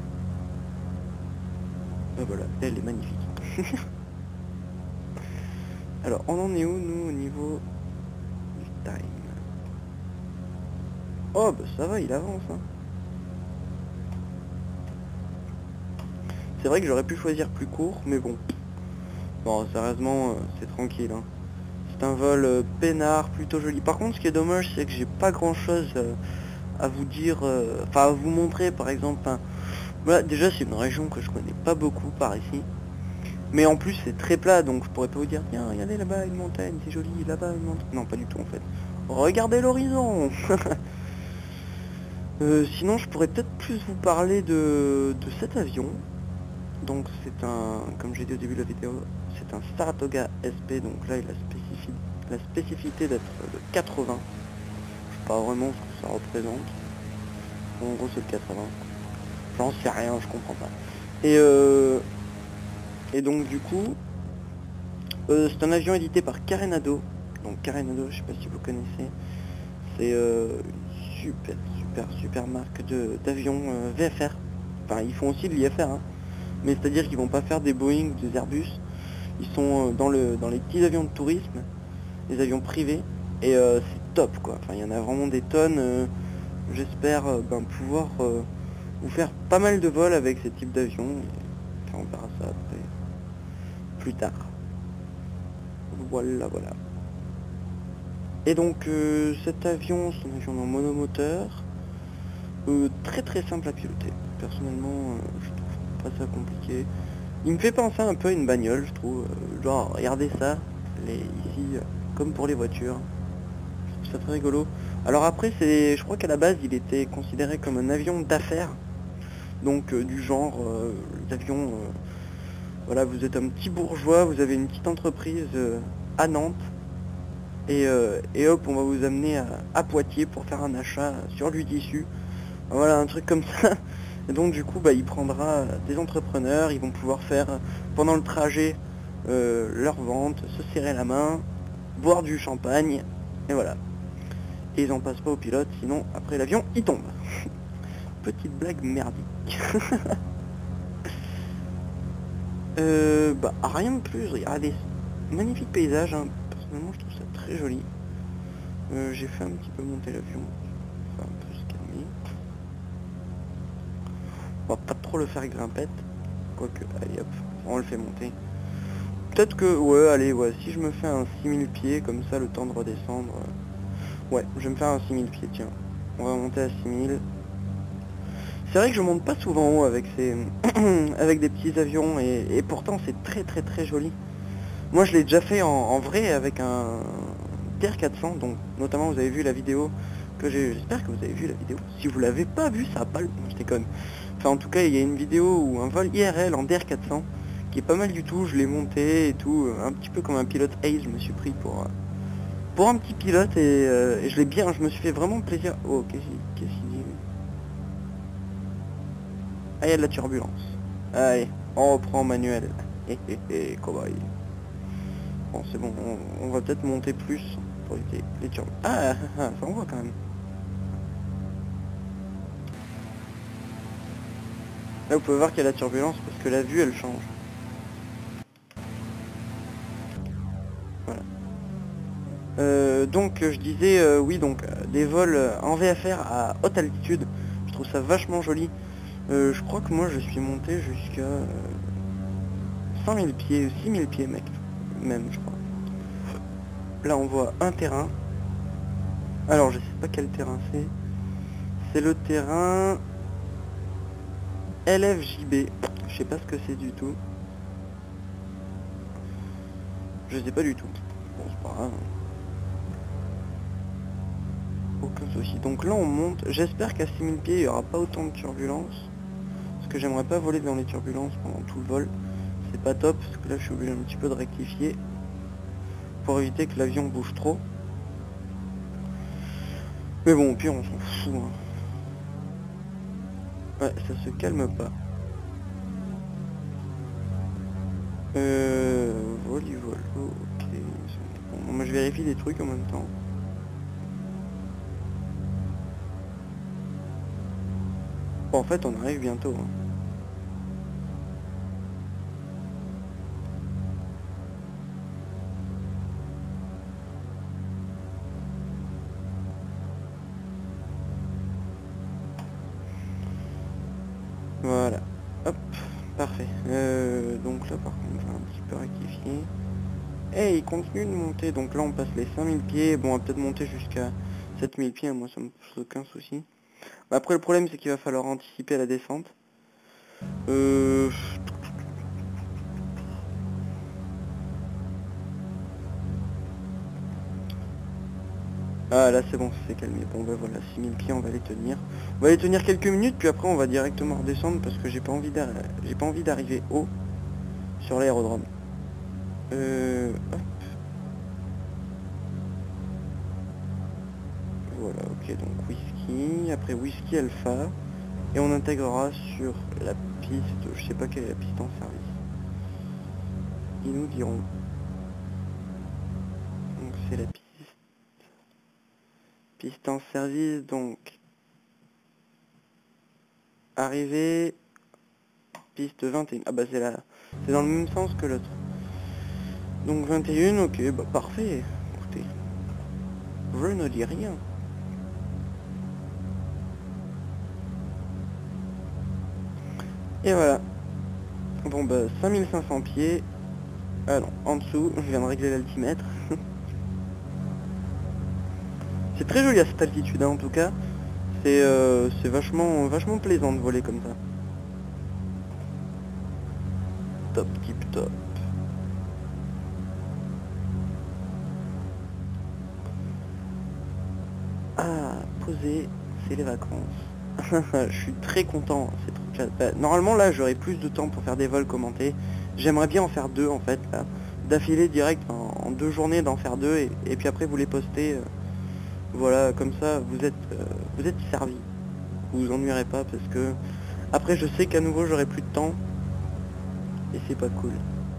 Ben voilà, elle est magnifique. Alors, on en est où, nous, au niveau du time? Oh, bah ça va, il avance, hein. C'est vrai que j'aurais pu choisir plus court, mais bon. Bon, sérieusement, euh, c'est tranquille, hein. C'est un vol euh, peinard, plutôt joli. Par contre, ce qui est dommage, c'est que j'ai pas grand-chose euh, à vous dire, euh, enfin, à vous montrer, par exemple. Hein. Voilà, déjà, c'est une région que je connais pas beaucoup par ici. Mais en plus, c'est très plat, donc je pourrais pas vous dire, tiens, regardez là-bas une montagne, c'est joli, là-bas une montagne. Non, pas du tout, en fait. Regardez l'horizon. euh, Sinon, je pourrais peut-être plus vous parler de, de cet avion. Donc, c'est un, comme j'ai dit au début de la vidéo, c'est un Saratoga S P, donc là, il a spécifi la spécificité d'être de quatre-vingts. Je sais pas vraiment ce que ça représente. En gros, c'est le quatre-vingts. J'en sais rien, je comprends pas. Et euh... Et donc du coup, euh, c'est un avion édité par Carenado. Donc Carenado, je sais pas si vous connaissez. C'est euh, une super, super, super marque de d'avions euh, V F R. Enfin, ils font aussi de l'I F R, hein. Mais c'est-à-dire qu'ils vont pas faire des Boeing, des Airbus. Ils sont euh, dans le dans les petits avions de tourisme, les avions privés. Et euh, c'est top, quoi. Enfin, il y en a vraiment des tonnes. Euh, J'espère euh, ben, pouvoir euh, vous faire pas mal de vols avec ces types d'avions. Enfin, on verra ça après. Plus tard. Voilà, voilà. Et donc euh, cet avion, c'est un avion en monomoteur, euh, très très simple à piloter. Personnellement, euh, je trouve pas ça compliqué. Il me fait penser un peu à une bagnole, je trouve. Euh, genre, regardez ça, les, ici, euh, comme pour les voitures. Je trouve ça très rigolo. Alors après, c'est, je crois qu'à la base, il était considéré comme un avion d'affaires. Donc euh, du genre, euh, les avions... Euh, Voilà, vous êtes un petit bourgeois, vous avez une petite entreprise euh, à Nantes, et, euh, et hop, on va vous amener à, à Poitiers pour faire un achat sur du tissu. Voilà, un truc comme ça. Et donc du coup, bah, il prendra des entrepreneurs, ils vont pouvoir faire pendant le trajet euh, leur vente, se serrer la main, boire du champagne, et voilà. Et ils en passent pas au pilote, sinon après l'avion, il tombe. Petite blague merdique. Euh, bah rien de plus, regardez, magnifique paysage, hein. Personnellement je trouve ça très joli. Euh, j'ai fait un petit peu monter l'avion, ça va un peu se calmer. On va pas trop le faire grimpette, quoique, allez hop, on le fait monter. Peut-être que, ouais, allez, ouais, si je me fais un six mille pieds, comme ça le temps de redescendre, euh... ouais, je vais me faire un six mille pieds, tiens, on va monter à six mille. C'est vrai que je monte pas souvent haut avec ces avec des petits avions et, et pourtant c'est très très très joli. Moi je l'ai déjà fait en, en vrai avec un T R quatre cents, donc notamment vous avez vu la vidéo que j'ai, j'espère que vous avez vu la vidéo. Si vous l'avez pas vu, ça a pas le... Je déconne. Enfin en tout cas il y a une vidéo où un vol I R L en D R quatre cents qui est pas mal du tout, je l'ai monté et tout, un petit peu comme un pilote Ace, je me suis pris pour pour un petit pilote et, euh, et je l'ai bien, je me suis fait vraiment plaisir. Oh qu'est-ce qu'il dit? Ah, il y a de la turbulence. Allez, on reprend manuel. Hé hé hé, cobaye. Bon, c'est bon, on, on va peut-être monter plus pour éviter les turbulences. Ah, ah, ah, ça on voit quand même. Là, vous pouvez voir qu'il y a la turbulence parce que la vue, elle change. Voilà. Euh, donc, je disais, euh, oui, donc, euh, des vols en V F R à haute altitude. Je trouve ça vachement joli. Euh, je crois que moi je suis monté jusqu'à euh, cent mille pieds, six mille pieds mec, même je crois. Là on voit un terrain. Alors je sais pas quel terrain c'est. C'est le terrain L F J B. Je sais pas ce que c'est du tout. Je sais pas du tout. Bon c'est pas grave. Aucun souci. Donc là on monte. J'espère qu'à six mille pieds il n'y aura pas autant de turbulences. Parce que j'aimerais pas voler dans les turbulences pendant tout le vol. C'est pas top, parce que là je suis obligé un petit peu de rectifier. Pour éviter que l'avion bouge trop. Mais bon, au pire, on s'en fout. Hein. Ouais, ça se calme pas. Euh... Volivolo, ok. Bon, moi je vérifie des trucs en même temps. Bon, en fait, on arrive bientôt. Hein. Voilà. Hop. Parfait. Euh, donc là, par contre, on va un petit peu rectifier. Et il continue de monter. Donc là, on passe les cinq mille pieds. Bon, on va peut-être monter jusqu'à sept mille pieds. Moi, ça me pose aucun souci. Après, le problème, c'est qu'il va falloir anticiper la descente. Euh... Ah, là, c'est bon, c'est calmé. Bon, bah voilà, six mille pieds, on va les tenir. On va les tenir quelques minutes, puis après, on va directement redescendre parce que j'ai pas envie d'arri- j'ai pas envie d'arriver haut sur l'aérodrome. Euh... Hop. Voilà, ok, donc whisky, après whisky alpha, et on intégrera sur la piste, je sais pas quelle est la piste en service. Ils nous diront. Donc c'est la piste. Piste en service, donc. Arrivée, piste vingt et un. Ah bah c'est là, c'est dans le même sens que l'autre. Donc vingt et un, ok, bah parfait. Écoutez, je ne dis rien. Et voilà. Bon bah cinq mille cinq cents pieds. Ah non, en dessous, je viens de régler l'altimètre. C'est très joli à cette altitude hein, en tout cas. C'est euh, c'est vachement vachement plaisant de voler comme ça. Top, tip top. Ah, poser, c'est les vacances. Je suis très content, ces trucs-là. Bah, normalement là j'aurai plus de temps pour faire des vols commentés. J'aimerais bien en faire deux en fait là. D'affilée direct en, en deux journées d'en faire deux et, et puis après vous les postez. Euh, voilà, comme ça vous êtes euh, vous êtes servi. Vous vous ennuierez pas parce que après je sais qu'à nouveau j'aurai plus de temps. Et c'est pas cool.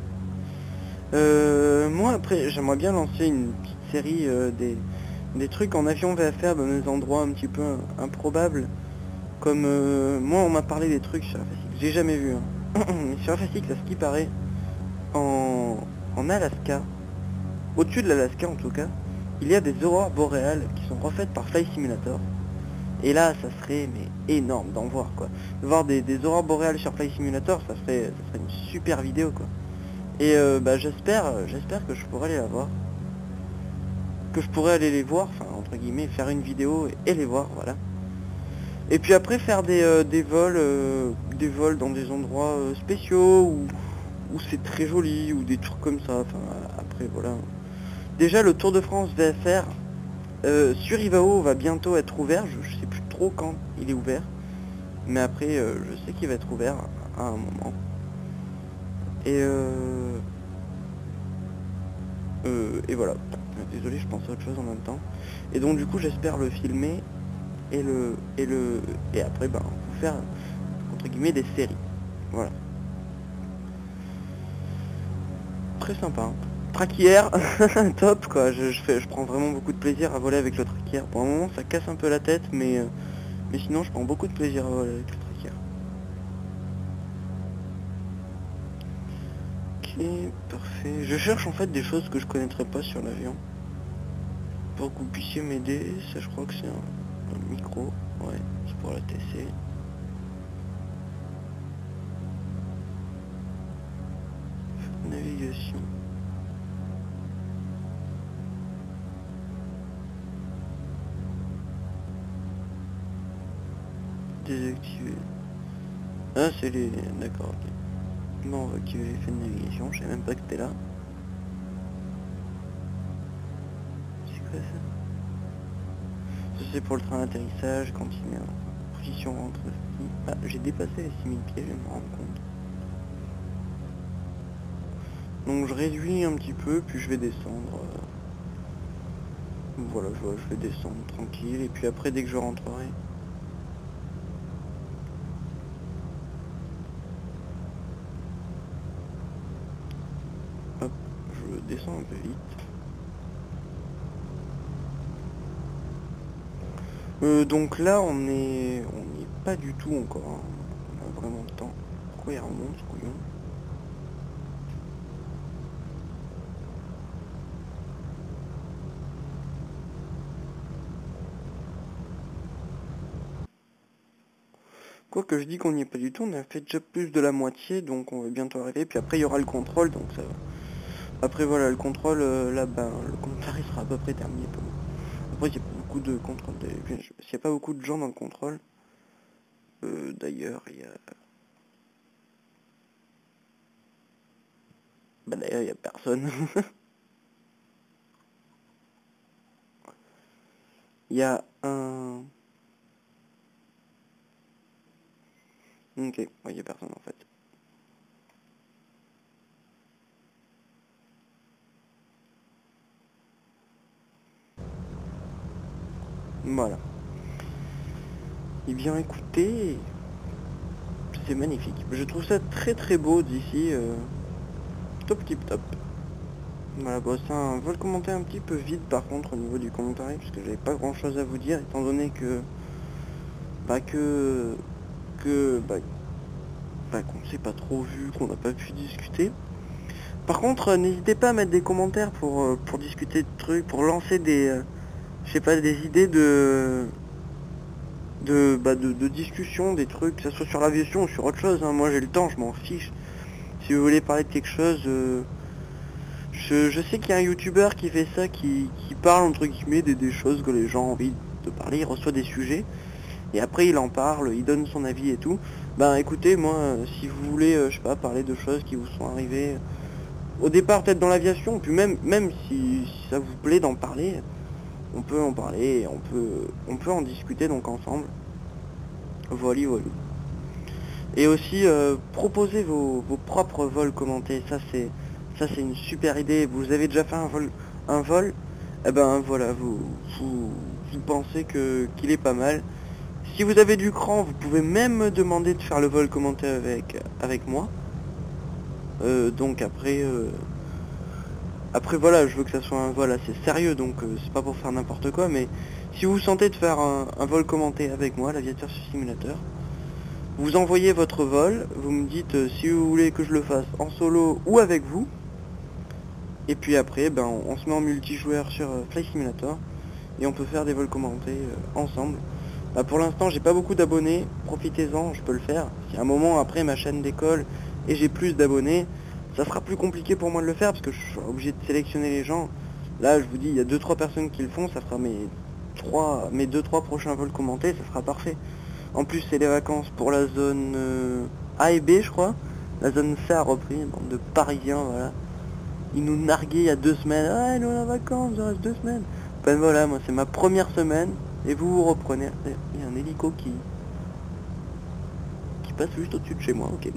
Euh, moi après j'aimerais bien lancer une petite série euh, des, des trucs en avion V F R dans des endroits un petit peu improbables. Comme euh, moi on m'a parlé des trucs sur la Facile, j'ai jamais vu. Hein. Sur la Facile, à ce qui paraît, en, en Alaska, au-dessus de l'Alaska en tout cas, il y a des aurores boréales qui sont refaites par Flight Simulator. Et là ça serait mais énorme d'en voir quoi. De voir des, des aurores boréales sur Flight Simulator, ça serait, ça serait une super vidéo quoi. Et euh, bah j'espère j'espère que je pourrai aller la voir. Que je pourrais aller les voir, enfin entre guillemets, faire une vidéo et, et les voir, voilà. Et puis après faire des, euh, des vols euh, des vols dans des endroits euh, spéciaux où, où c'est très joli ou des trucs comme ça. Enfin après voilà. Déjà le Tour de France V F R euh, sur Ivao va bientôt être ouvert. Je, je sais plus trop quand il est ouvert. Mais après euh, je sais qu'il va être ouvert à un moment. Et euh, euh, et voilà. Désolé, je pense à autre chose en même temps. Et donc du coup j'espère le filmer et le et le et après ben vous faire entre guillemets des séries. Voilà. Très sympa. Hein. Traquière, top quoi. Je, je fais je prends vraiment beaucoup de plaisir à voler avec le traquière. Pour un moment ça casse un peu la tête mais euh, mais sinon je prends beaucoup de plaisir à voler avec le traquière. Ok, parfait. Je cherche en fait des choses que je connaîtrais pas sur l'avion. Pour que vous puissiez m'aider, ça je crois que c'est un, un micro, ouais, c'est pour la T C. Navigation. Désactiver. Ah c'est les... D'accord, ok. Bon on va activer l'effet de navigation, je savais même pas que t'es là. Ça c'est pour le train d'atterrissage quand il met en position entre... Ah, j'ai dépassé les six mille pieds, je vais me rendre compte. Donc je réduis un petit peu, puis je vais descendre. voilà, je, je vais descendre tranquille, et puis après, dès que je rentrerai... Hop, je descends un peu vite. Euh, donc là, on est... On n'y est pas du tout encore, hein. On a vraiment le temps. Pourquoi il remonte, ce couillon? Quoi que je dis qu'on n'y est pas du tout, on a fait déjà plus de la moitié, donc on va bientôt arriver. Puis après il y aura le contrôle, donc ça va. Après voilà, le contrôle, euh, là ben le commentaire il sera à peu près terminé pour moi. Après il n'y a pas beaucoup de contrôle, s'il n'y a pas beaucoup de gens dans le contrôle. Euh, d'ailleurs il y a... Bah d'ailleurs il n'y a personne. Il y a un... Ok, il ouais, n'y a personne en fait. Voilà. Eh bien écoutez, c'est magnifique. Je trouve ça très très beau d'ici. Euh, top tip top. Voilà, bon, c'est un vol commenté un petit peu vide par contre au niveau du commentaire, parce que j'avais pas grand chose à vous dire, étant donné que... Bah que... Que... Bah... bah qu'on s'est pas trop vu, qu'on n'a pas pu discuter. Par contre, euh, n'hésitez pas à mettre des commentaires pour, euh, pour discuter de trucs, pour lancer des... Euh, je sais pas, des idées de... De, bah de, de discussion, des trucs, que ce soit sur l'aviation ou sur autre chose, hein. Moi j'ai le temps, je m'en fiche. Si vous voulez parler de quelque chose... Euh, Je, je sais qu'il y a un youtubeur qui fait ça, qui, qui parle entre guillemets des, des choses que les gens ont envie de parler, il reçoit des sujets, et après il en parle, il donne son avis et tout. Ben écoutez, moi, euh, si vous voulez, euh, je sais pas, parler de choses qui vous sont arrivées, au départ peut-être dans l'aviation, puis même, même si, si ça vous plaît d'en parler, on peut en parler, on peut, on peut en discuter donc ensemble. Voilà, voilà. Et aussi, euh, proposer vos, vos propres vols commentés, ça c'est... Ça c'est une super idée. Vous avez déjà fait un vol, un vol, eh ben voilà, vous, vous, vous pensez que qu'il est pas mal. Si vous avez du cran, vous pouvez même me demander de faire le vol commenté avec avec moi. Euh, donc après, euh, après voilà, je veux que ça soit un vol assez sérieux, donc euh, c'est pas pour faire n'importe quoi, mais si vous sentez de faire un, un vol commenté avec moi, l'aviateur simulateur, vous envoyez votre vol, vous me dites euh, si vous voulez que je le fasse en solo ou avec vous. Et puis après, ben, on, on se met en multijoueur sur euh, Flight Simulator et on peut faire des vols commentés euh, ensemble. Bah, pour l'instant, j'ai pas beaucoup d'abonnés, profitez-en, je peux le faire. Si à un moment après ma chaîne décolle et j'ai plus d'abonnés, ça sera plus compliqué pour moi de le faire parce que je suis obligé de sélectionner les gens. Là, je vous dis, il y a deux trois personnes qui le font, ça fera mes trois, mes deux trois prochains vols commentés, ça sera parfait. En plus, c'est les vacances pour la zone euh, A et B, je crois. La zone C a repris, bande de Parisiens, voilà. Ils nous narguaient il y a deux semaines. Ah, nous on est en vacances, il reste deux semaines. Ben voilà, moi c'est ma première semaine. Et vous vous reprenez. Il y a un hélico qui... qui passe juste au-dessus de chez moi, ok.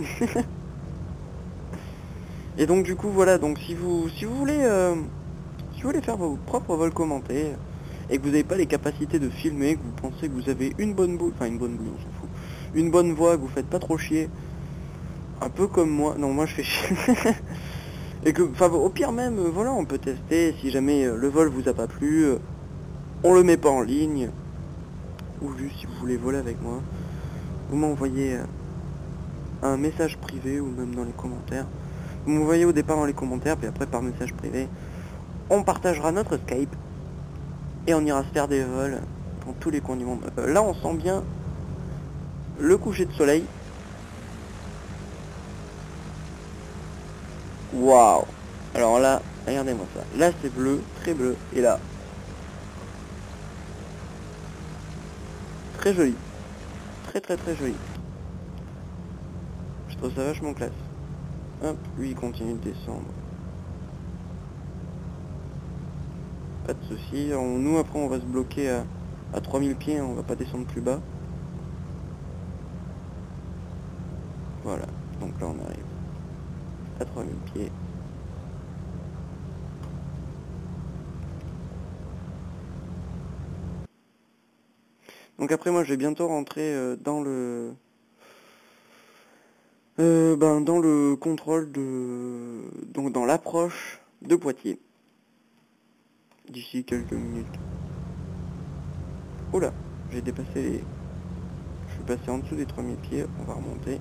Et donc du coup voilà, donc si vous si vous voulez euh, si vous voulez faire vos propres vols commentés et que vous n'avez pas les capacités de filmer, que vous pensez que vous avez une bonne boule, enfin une bonne boule, on s'en fout, une bonne voix, que vous faites pas trop chier, un peu comme moi, non moi je fais chier. Et que, enfin, au pire même, euh, voilà, on peut tester, si jamais euh, le vol vous a pas plu, euh, on le met pas en ligne, ou juste si vous voulez voler avec moi, vous m'envoyez euh, un message privé, ou même dans les commentaires, vous m'envoyez au départ dans les commentaires, puis après par message privé, on partagera notre Skype, et on ira se faire des vols dans tous les coins du monde. Euh, là on sent bien le coucher de soleil. Waouh! Alors là, regardez-moi ça. Là c'est bleu, très bleu. Et là, très joli. Très très très joli. Je trouve ça vachement classe. Hop, lui il continue de descendre. Pas de soucis. On- Nous après on va se bloquer à, à trois mille pieds, on va pas descendre plus bas. Voilà. Donc là on arrive à trois mille pieds. Donc après moi je vais bientôt rentrer euh, dans le euh, ben, dans le contrôle de donc dans l'approche de Poitiers d'ici quelques minutes. Oh là, j'ai dépassé les je suis passé en dessous des trois mille pieds, on va remonter.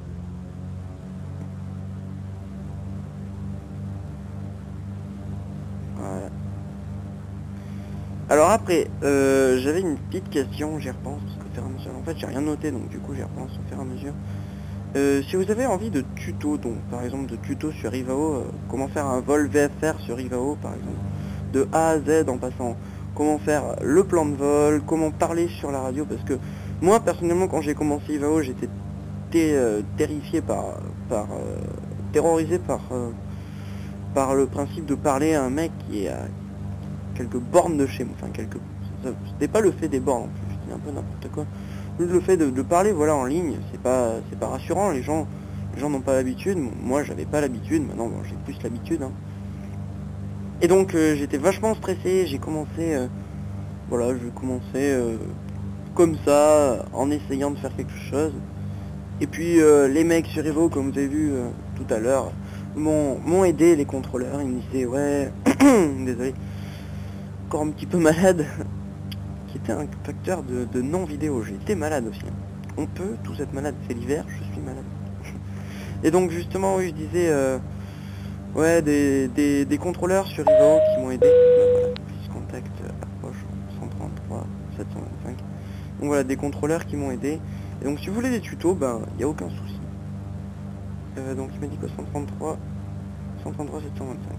Voilà. Alors après, euh, j'avais une petite question, j'y repense, parce qu'au fur et à mesure, en fait j'ai rien noté, donc du coup j'y repense au fur et à mesure. Euh, si vous avez envie de tutos, donc par exemple de tutos sur Ivao, euh, comment faire un vol V F R sur Ivao par exemple, de A à Z en passant, comment faire le plan de vol, comment parler sur la radio, parce que moi personnellement quand j'ai commencé Ivao j'étais té euh, terrifié par, par euh, terrorisé par, euh, par le principe de parler à un mec qui est à quelques bornes de chez moi, enfin quelques, c'était pas le fait des bornes en plus, c'était un peu n'importe quoi. Le fait de, de parler voilà en ligne, c'est pas c'est pas rassurant, les gens les gens n'ont pas l'habitude, moi j'avais pas l'habitude, maintenant bon, j'ai plus l'habitude. Hein. Et donc euh, j'étais vachement stressé, j'ai commencé euh, voilà, je commençais euh, comme ça, en essayant de faire quelque chose. Et puis euh, les mecs sur Evo, comme vous avez vu euh, tout à l'heure, m'ont m'ont aidé, les contrôleurs, ils me disaient ouais désolé, encore un petit peu malade. C'était un facteur de, de non-vidéo, j'ai été malade aussi. On peut tous être malade, c'est l'hiver, je suis malade. Et donc justement, oui, je disais, euh, ouais, des, des, des contrôleurs sur Ivao qui m'ont aidé. Ben voilà, please contact, approche cent trente-trois sept cent vingt-cinq. Donc voilà, des contrôleurs qui m'ont aidé. Et donc si vous voulez des tutos, ben, il n'y a aucun souci. Euh, donc il m'a dit quoi, cent trente-trois sept cent vingt-cinq.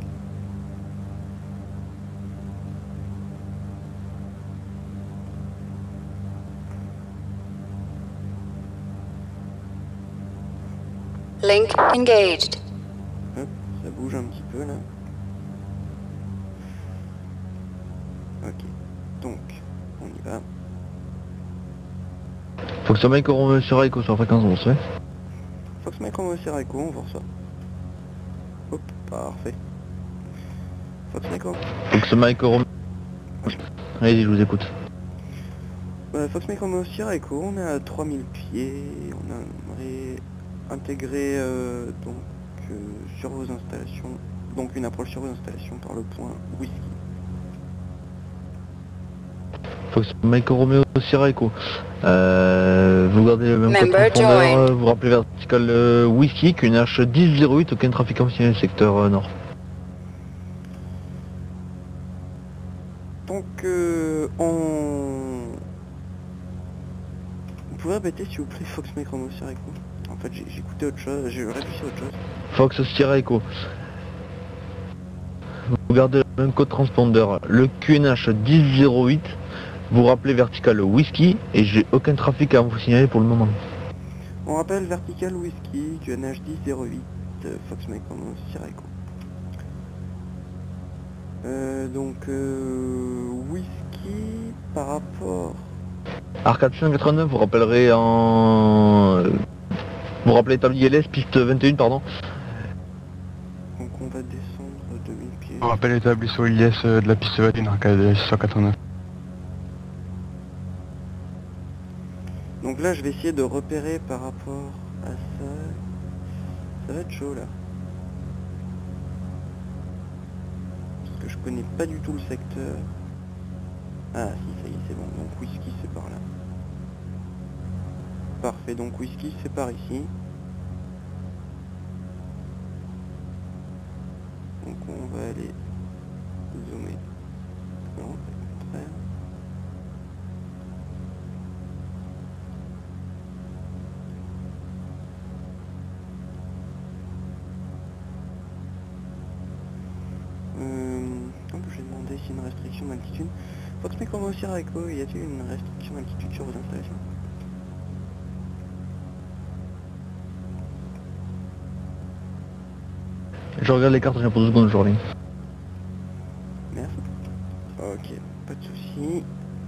Link engaged. Hop, ça bouge un petit peu là. Ok, donc on y va. Faut que ce mec on sur Echo sur la fréquence on se fait. Fox Mike on va aussi Raiko, on voit ça. Hop, parfait. Fox Mike on... Faut que ce mec on... Allez, je vous écoute. Bah, Fox Mike on va aussi Raiko, on est à trois mille pieds, on aimerait intégrer euh, donc euh, sur vos installations, donc une approche sur vos installations par le point whisky. Faut que ce mec Romeo Sierra Echo. Euh, vous gardez le même code Member transpondeur, joined. vous rappelez vertical euh, whisky qu'une H dix zéro huit, aucun trafic en secteur euh, nord. Donc euh, on... Vous pouvez répéter s'il vous plaît Fox Mike on va aussi Raiko. En fait j'ai j'ai écouté autre chose, j'ai réfléchi à autre chose. Fox Sierra Echo. Vous gardez le même code transpondeur, le Q N H dix zéro huit, vous rappelez vertical whisky et j'ai aucun trafic à vous signaler pour le moment. On rappelle vertical whisky, Q N H dix zéro huit, euh, Fox Mike on va aussi Raiko. Euh, donc euh, whisky par rapport... Arcade cent quatre-vingt-neuf, vous rappellerez en... Vous rappelez établi L S, piste vingt et un, pardon. Donc on va descendre de mille pieds. On rappelle établi sur l'I S de la piste vingt et un, arcade cent quatre-vingt-neuf. Donc là je vais essayer de repérer par rapport à ça. Ça va être chaud là. Parce que je connais pas du tout le secteur. Ah si, ça y est, c'est bon. Donc whisky c'est par là. Parfait, donc whisky c'est par ici. Donc on va aller zoomer. Non, c'est le contraire. Euh... hop, je vais demander s'il y a une restriction d'altitude. Fox Mike on va aussi Raiko, y a-t-il une restriction d'altitude sur vos installations? Je regarde les cartes, je viens pour deux secondes aujourd'hui. Merci. Ok, pas de soucis.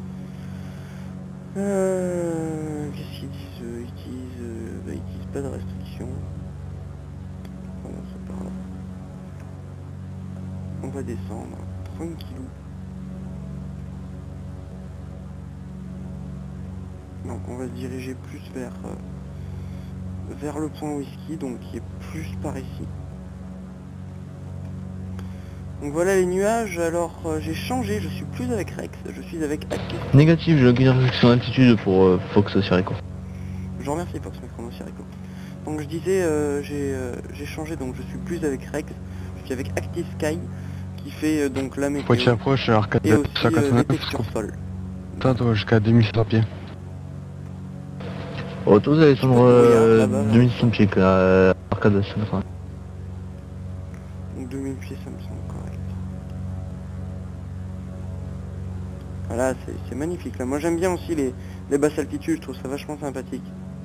Euh, Qu'est-ce qu'ils disent eux? Ils disent, euh, bah, ils disent pas de restriction. Bon, c'est pas grave. On va descendre. Tranquillou. Donc on va se diriger plus vers, euh, vers le point whisky, donc qui est plus par ici. Donc voilà les nuages, alors euh, j'ai changé, je suis plus avec Rex, je suis avec Active. Négatif, j'ai aucune réduction d'altitude pour euh, Fox Sirico. Je vous remercie Fox Macrono Sirico. Donc je disais, euh, j'ai euh, j'ai changé, donc je suis plus avec Rex, je suis avec Active Sky, qui fait euh, donc la météo, Poitiers approche, arcade et aussi cent euh, les quatre-vingt-neuf, textures sol. toi jusqu'à deux mille sept cents pieds. Oh, tous allez sur euh, là-bas, là. deux mille six cents pieds, euh, arcade cent quatre-vingts. Donc deux mille pieds ça me semble correct. Voilà, c'est c'est magnifique là. Moi j'aime bien aussi les, les basses altitudes, je trouve ça vachement sympathique.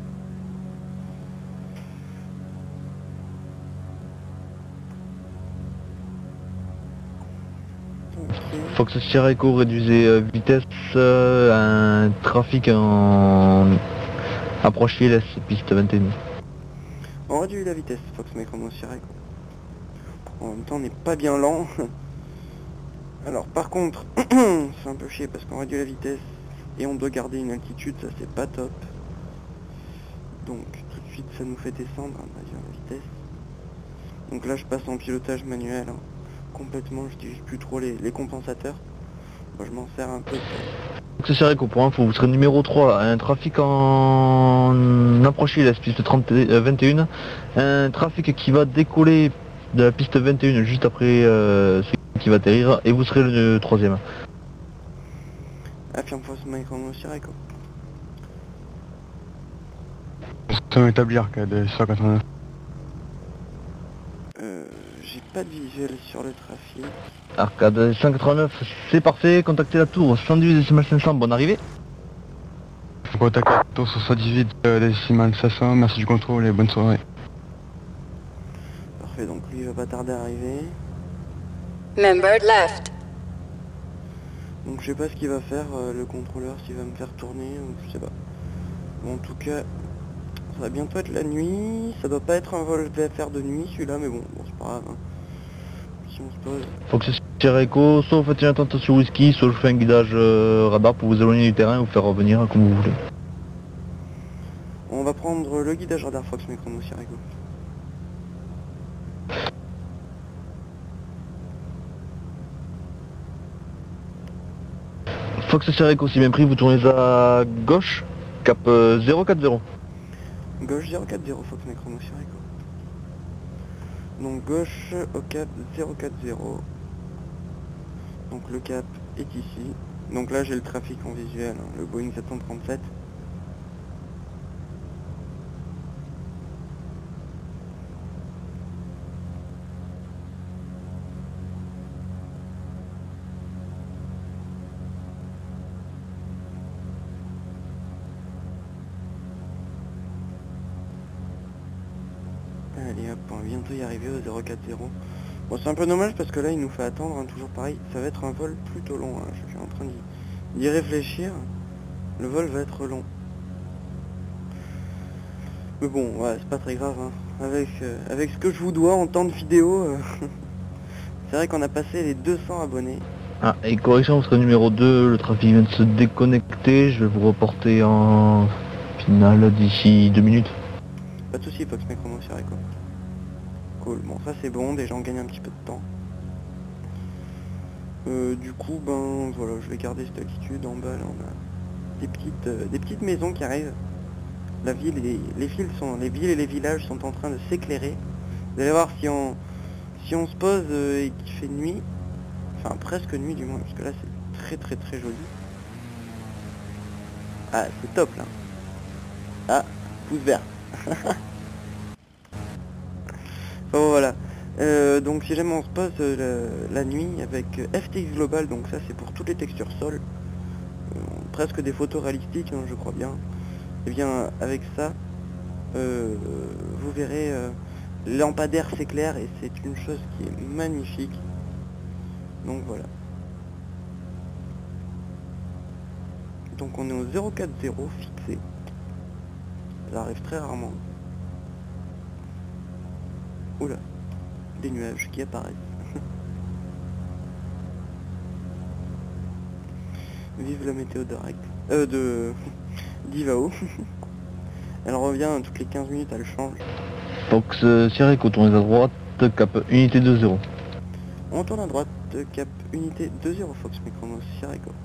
Ok. Fox Sirico réduisez euh, vitesse, euh, un trafic en approche I L S, piste vingt et un. On réduit la vitesse, Fox Macrono Sirico. En même temps on n'est pas bien lent. Alors par contre, c'est un peu chier parce qu'on réduit la vitesse et on doit garder une altitude, ça c'est pas top. Donc tout de suite ça nous fait descendre, on réduit la vitesse. Donc là je passe en pilotage manuel, hein. Complètement, je n'utilise plus trop les, les compensateurs. Moi je m'en sers un peu. Fox Sirico pour info, vous serez numéro trois, un trafic en approche I L S, piste trente, euh, vingt et un, un trafic qui va décoller de la piste vingt et un juste après euh, celui qui va atterrir, et vous serez le troisième. Affirme Fox Macrono Sirico. C'est un établi arcade cent quatre-vingt-neuf. Euh, j'ai pas de visuel sur le trafic. Arcade cent quatre-vingt-neuf, c'est parfait, contactez la tour, soixante-dix décimal cinq cents, bonne arrivée. Contact à tour soixante-dix-huit décimal cinq cents, merci du contrôle et bonne soirée. Parfait, donc lui il va pas tarder à arriver. Member left. Donc je sais pas ce qu'il va faire, euh, le contrôleur, s'il va me faire tourner, ou je sais pas. Bon, en tout cas, ça va bientôt être la nuit. Ça doit pas être un vol V F R de nuit celui-là, mais bon, bon c'est pas grave. Hein. Si on se pose. Fox Sirico, soit vous faites une attente sur whisky, soit je fais un guidage euh, radar pour vous éloigner du terrain et vous faire revenir comme vous voulez. On va prendre le guidage radar Fox Macrono Sirico. Fox Sirico, si bien pris, vous tournez à gauche, cap euh, zéro quatre zéro. Gauche zéro quatre zéro Fox Macrono Sirico. Donc gauche au cap zéro quatre zéro. Donc le cap est ici. Donc là j'ai le trafic en visuel, hein, le Boeing sept cent trente-sept. Allez hop, on va bientôt y arriver au zéro quatre zéro. Bon c'est un peu dommage parce que là il nous fait attendre, hein, toujours pareil, ça va être un vol plutôt long, hein. Je suis en train d'y d'y réfléchir, le vol va être long. Mais bon, ouais, c'est pas très grave, hein. avec, euh, avec ce que je vous dois en temps de vidéo, euh, c'est vrai qu'on a passé les deux cents abonnés. Ah, et correction, vous serez numéro deux, le trafic vient de se déconnecter, je vais vous reporter en finale d'ici deux minutes. Pas de soucis, Fox Macrono Sirico. Cool, bon ça c'est bon, déjà on gagne un petit peu de temps. Euh, du coup, ben voilà, je vais garder cette altitude. En bas là on a des petites, euh, des petites maisons qui arrivent. La ville et les villes sont, les villes et les villages sont en train de s'éclairer. Vous allez voir si on, si on se pose euh, et qu'il fait nuit, enfin presque nuit du moins, parce que là c'est très très très joli. Ah c'est top là. Ah, pouce vert. Bon voilà, euh, donc si jamais on se pose euh, la, la nuit avec euh, F T X Global, donc ça c'est pour toutes les textures sol, euh, presque des photos réalistiques, hein, je crois bien. Et bien avec ça, euh, vous verrez, euh, le lampadaire s'éclaire et c'est une chose qui est magnifique. Donc voilà. Donc on est au zéro quatre zéro fixé. Ça arrive très rarement. Oula, des nuages qui apparaissent. Vive la météo d'Arac. Euh, de... d'Ivao. Elle revient toutes les quinze minutes, elle change. Fox euh, Sierra Echo, tournez à droite, cap unité deux zéro. On tourne à droite, cap unité deux zéro Fox Mécrono, Sierra Echo.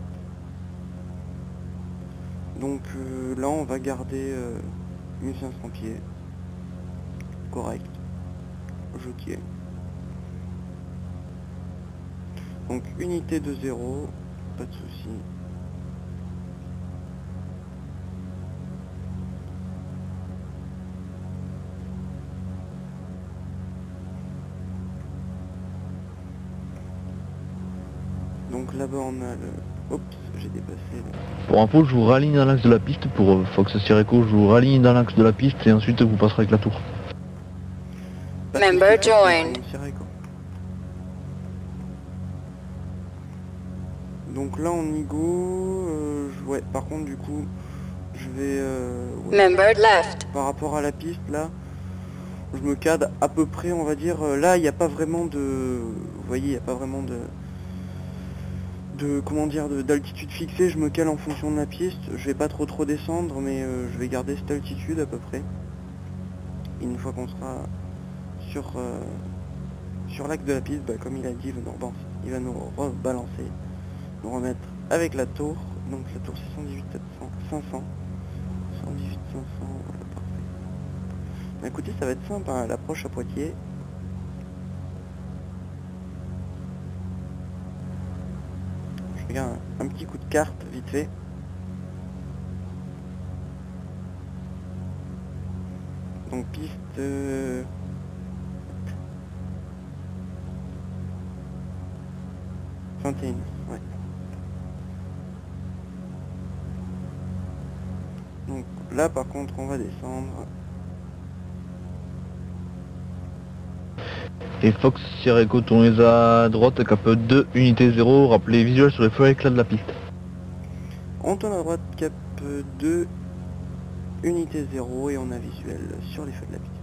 Donc euh, là on va garder euh, mille cinq cents pieds. Correct. Ok. Donc unité deux zéro, pas de souci. Donc là-bas on a le... Oups, j'ai dépassé le... Pour info, je vous raligne dans l'axe de la piste. Pour euh, Fox Sierra Echo, je vous raligne dans l'axe de la piste et ensuite vous passerez avec la tour. Pas de Member souci, joined. on Sierra Echo. Donc là on y go, euh, je- ouais, par contre du coup, je vais... euh, ouais, Member left. par rapport à la piste là, je me cadre à peu près, on va dire, euh, là il n'y a pas vraiment de... Vous voyez, il n'y a pas vraiment de... de comment dire, de- d'altitude fixée, je me cale en fonction de la piste, je vais pas trop trop descendre, mais euh, je vais garder cette altitude à peu près. Une fois qu'on sera sur, euh, sur l'axe de la piste, bah, comme il a dit, il va nous rebalancer, il va nous rebalancer. Nous remettre avec la tour, donc la tour c'est cent dix-huit sept cents, cinq cents, cent dix-huit cinq cents, voilà, parfait. Bah, écoutez, ça va être simple, hein, l'approche à Poitiers. Je regarde un, un petit coup de carte vite fait. Donc piste euh, vingt et un, ouais. Donc là par contre on va descendre. Et Fox Sierra Echo, tournez à droite, cap deux, unité zéro, rappelez visuel sur les feux éclats de la piste. On tourne à droite, cap deux, unité zéro et on a visuel sur les feux de la piste.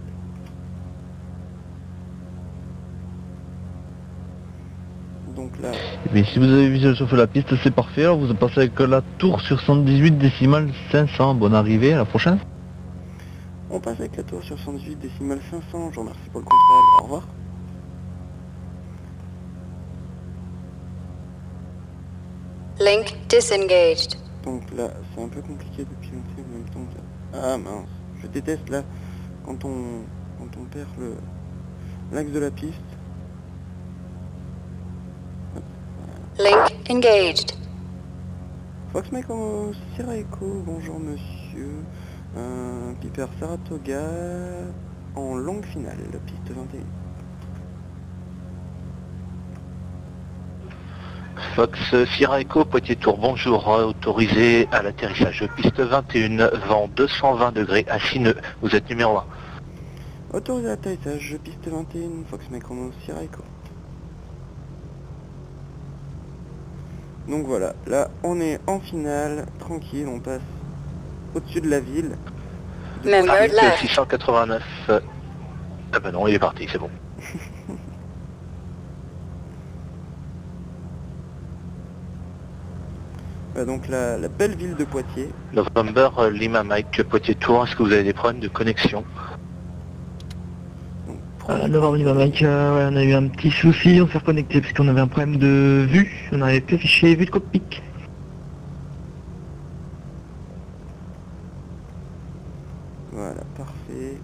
Donc là, Mais si vous avez visuel sur le feu de la piste, c'est parfait, alors vous passez avec la tour sur cent dix-huit décimales cinq cents, bonne arrivée, à la prochaine. on passe avec la tour sur cent dix-huit décimales cinq cents, je vous remercie pour le contrôle, au revoir. Link disengaged. Donc là, c'est un peu compliqué de piloter en même temps que... Ah mince, je déteste là, quand on, quand on perd le l'axe de la piste. Link engaged. Fox Mécrono, Sierra Echo, bonjour monsieur. Un Piper Saratoga en longue finale, la piste vingt et un. Fox Sierra Echo, Poitiers Tour, bonjour, autorisé à l'atterrissage. Piste vingt et un, vent deux cent vingt degrés à six nœuds, vous êtes numéro un. Autorisé à l'atterrissage, piste vingt et un, Fox Mécrono, Sierra Echo. Donc voilà, là on est en finale, tranquille, on passe au-dessus de la ville. De Member Poitiers. Piste left. six cent quatre-vingt-neuf. euh, Ah bah non, il est parti, c'est bon. Bah, donc la, la belle ville de Poitiers. November euh, Lima Mike, Poitiers Tour, est-ce que vous avez des problèmes de connexion? Donc, Euh, Novembre Lima Mike, euh, ouais, on a eu un petit souci, on s'est reconnecté parce qu'on avait un problème de vue, on n'avait plus affiché vue de cockpit. Voilà, parfait.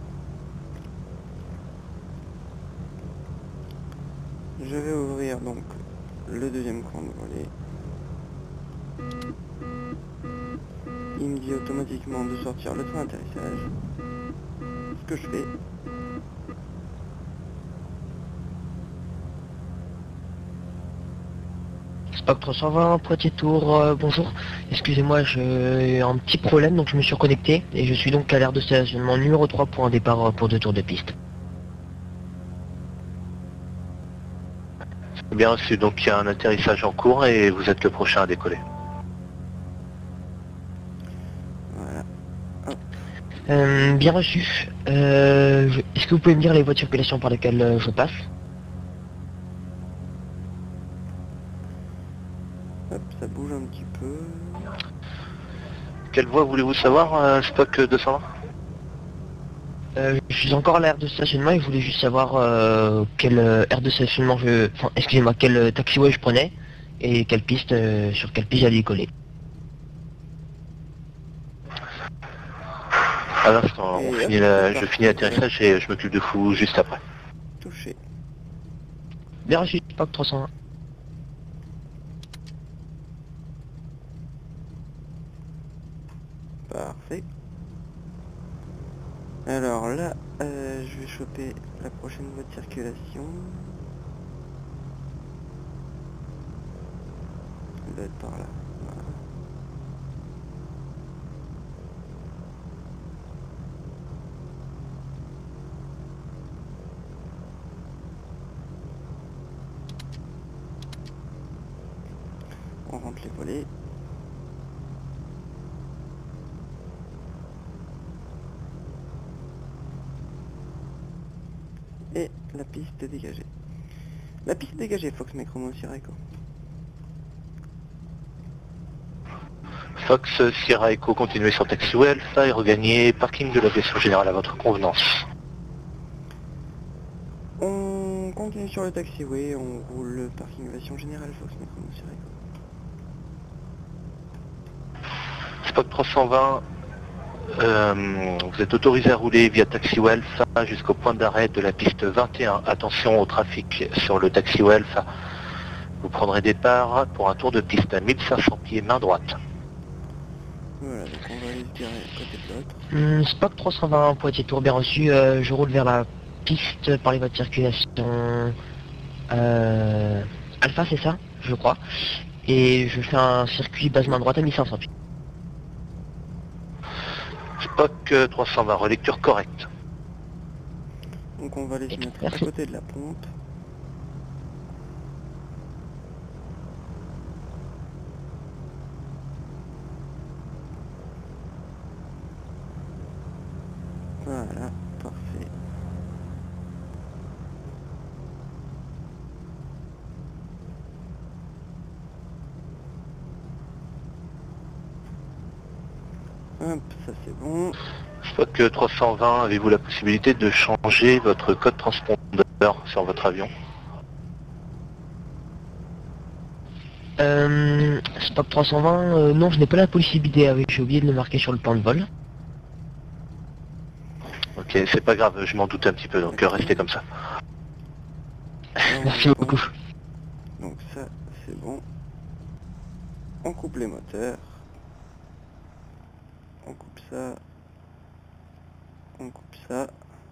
Je vais ouvrir donc le deuxième coin de volée. Il me dit automatiquement de sortir le train d'atterrissage. Ce que je fais. Spectre cent vingt, Poitiers Tour, euh, bonjour. Excusez-moi, j'ai un petit problème, donc je me suis reconnecté et je suis donc à l'aire de stationnement numéro trois pour un départ euh, pour deux tours de piste. Bien reçu, donc il y a un atterrissage en cours et vous êtes le prochain à décoller. Voilà. Euh, bien reçu. Euh, je- Est-ce que vous pouvez me dire les voies de circulation par lesquelles euh, je passe? Hop, ça bouge un petit peu. Quelle voie voulez-vous savoir, euh, Spock deux cent vingt? Euh, je suis encore à l'aire de stationnement et je voulais juste savoir euh, quelle euh, aire de stationnement je... Enfin, excusez-moi, quel euh, taxiway je prenais et quelle piste, euh, sur quelle piste j'allais y coller. À l'instant, on Et finit hop, la... c'est je parti. finis l'atterrissage et je m'occupe de vous juste après. Touché. Bien reçu, Spock trois cent un. Parfait. Alors là, euh, je vais choper la prochaine voie de circulation. Elle doit être par là. Voilà. On rentre les volets. Et la piste est dégagée. La piste est dégagée, Fox Micromo Sierra Echo. Fox Sierra Echo, continuez sur taxiway Alpha et regagnez parking de l'aviation générale à votre convenance. On continue sur le taxiway, on roule le parking aviation générale Fox Micromo Sierra Echo. Spock trois cent vingt, euh, vous êtes autorisé à rouler via taxiway Alpha jusqu'au point d'arrêt de la piste vingt et un. Attention au trafic sur le taxiway Alpha. Vous prendrez départ pour un tour de piste à mille cinq cents pieds main droite. Voilà, donc on va aller se garer à côté de l'autre. Hum, Spock trois cent vingt, Poitiers Tour, bien reçu. Euh, je roule vers la piste par les voies de circulation euh, Alpha, c'est ça, je crois. Et je fais un circuit base main droite à mille cinq cents pieds. Spock trois cent vingt, relecture correcte. Donc on va aller se mettre à Merci. côté de la pompe. Voilà, parfait. Hop, ça c'est bon. Spock trois cent vingt, avez-vous la possibilité de changer votre code transpondeur sur votre avion? Euh, Spock trois cent vingt, euh, non, je n'ai pas la possibilité, avec, j'ai oublié de le marquer sur le plan de vol. Ok, c'est pas grave, je m'en doutais un petit peu, donc euh, restez comme ça. Merci beaucoup. Donc ça c'est bon. On coupe les moteurs. On coupe ça. On coupe ça.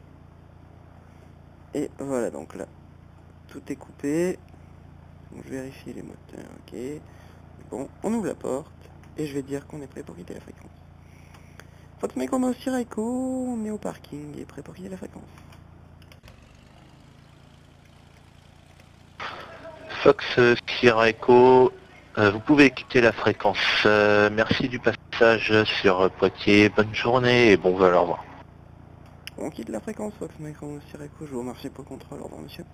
Et voilà, donc là, tout est coupé. Donc, je vérifie les moteurs, ok. Bon, on ouvre la porte et je vais dire qu'on est prêt pour quitter la fréquence. Fox Micromo Sierra Echo, on est au parking et prêt pour quitter la fréquence. Fox Sierra Echo, euh, vous pouvez quitter la fréquence. Euh, merci du passage sur Poitiers, bonne journée et bon vol, au revoir. On quitte la fréquence, Fox Micromo Sierra Echo, je vous remercie pour le contrôle, au revoir monsieur.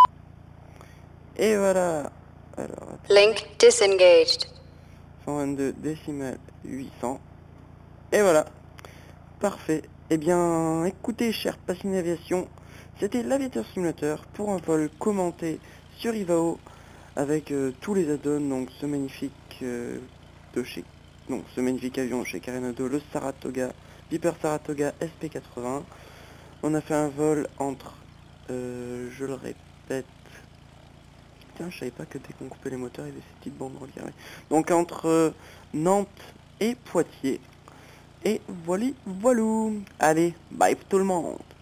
Et voilà. Alors, attends. Link disengaged. cent vingt-deux décimales huit cents. Et voilà. Parfait. Eh bien, écoutez, chers passionnés d'aviation, c'était l'Aviator Simulator pour un vol commenté sur Ivao avec euh, tous les add-ons, donc ce magnifique euh, de chez, donc ce magnifique avion chez Carenado, le Saratoga, Viper Saratoga S P quatre-vingts. On a fait un vol entre, euh, je le répète, tiens, je savais pas que dès qu'on coupait les moteurs, il y avait ces petites bandes reliées. Donc entre euh, Nantes et Poitiers. Et voilà, voilou. Allez, bye tout le monde.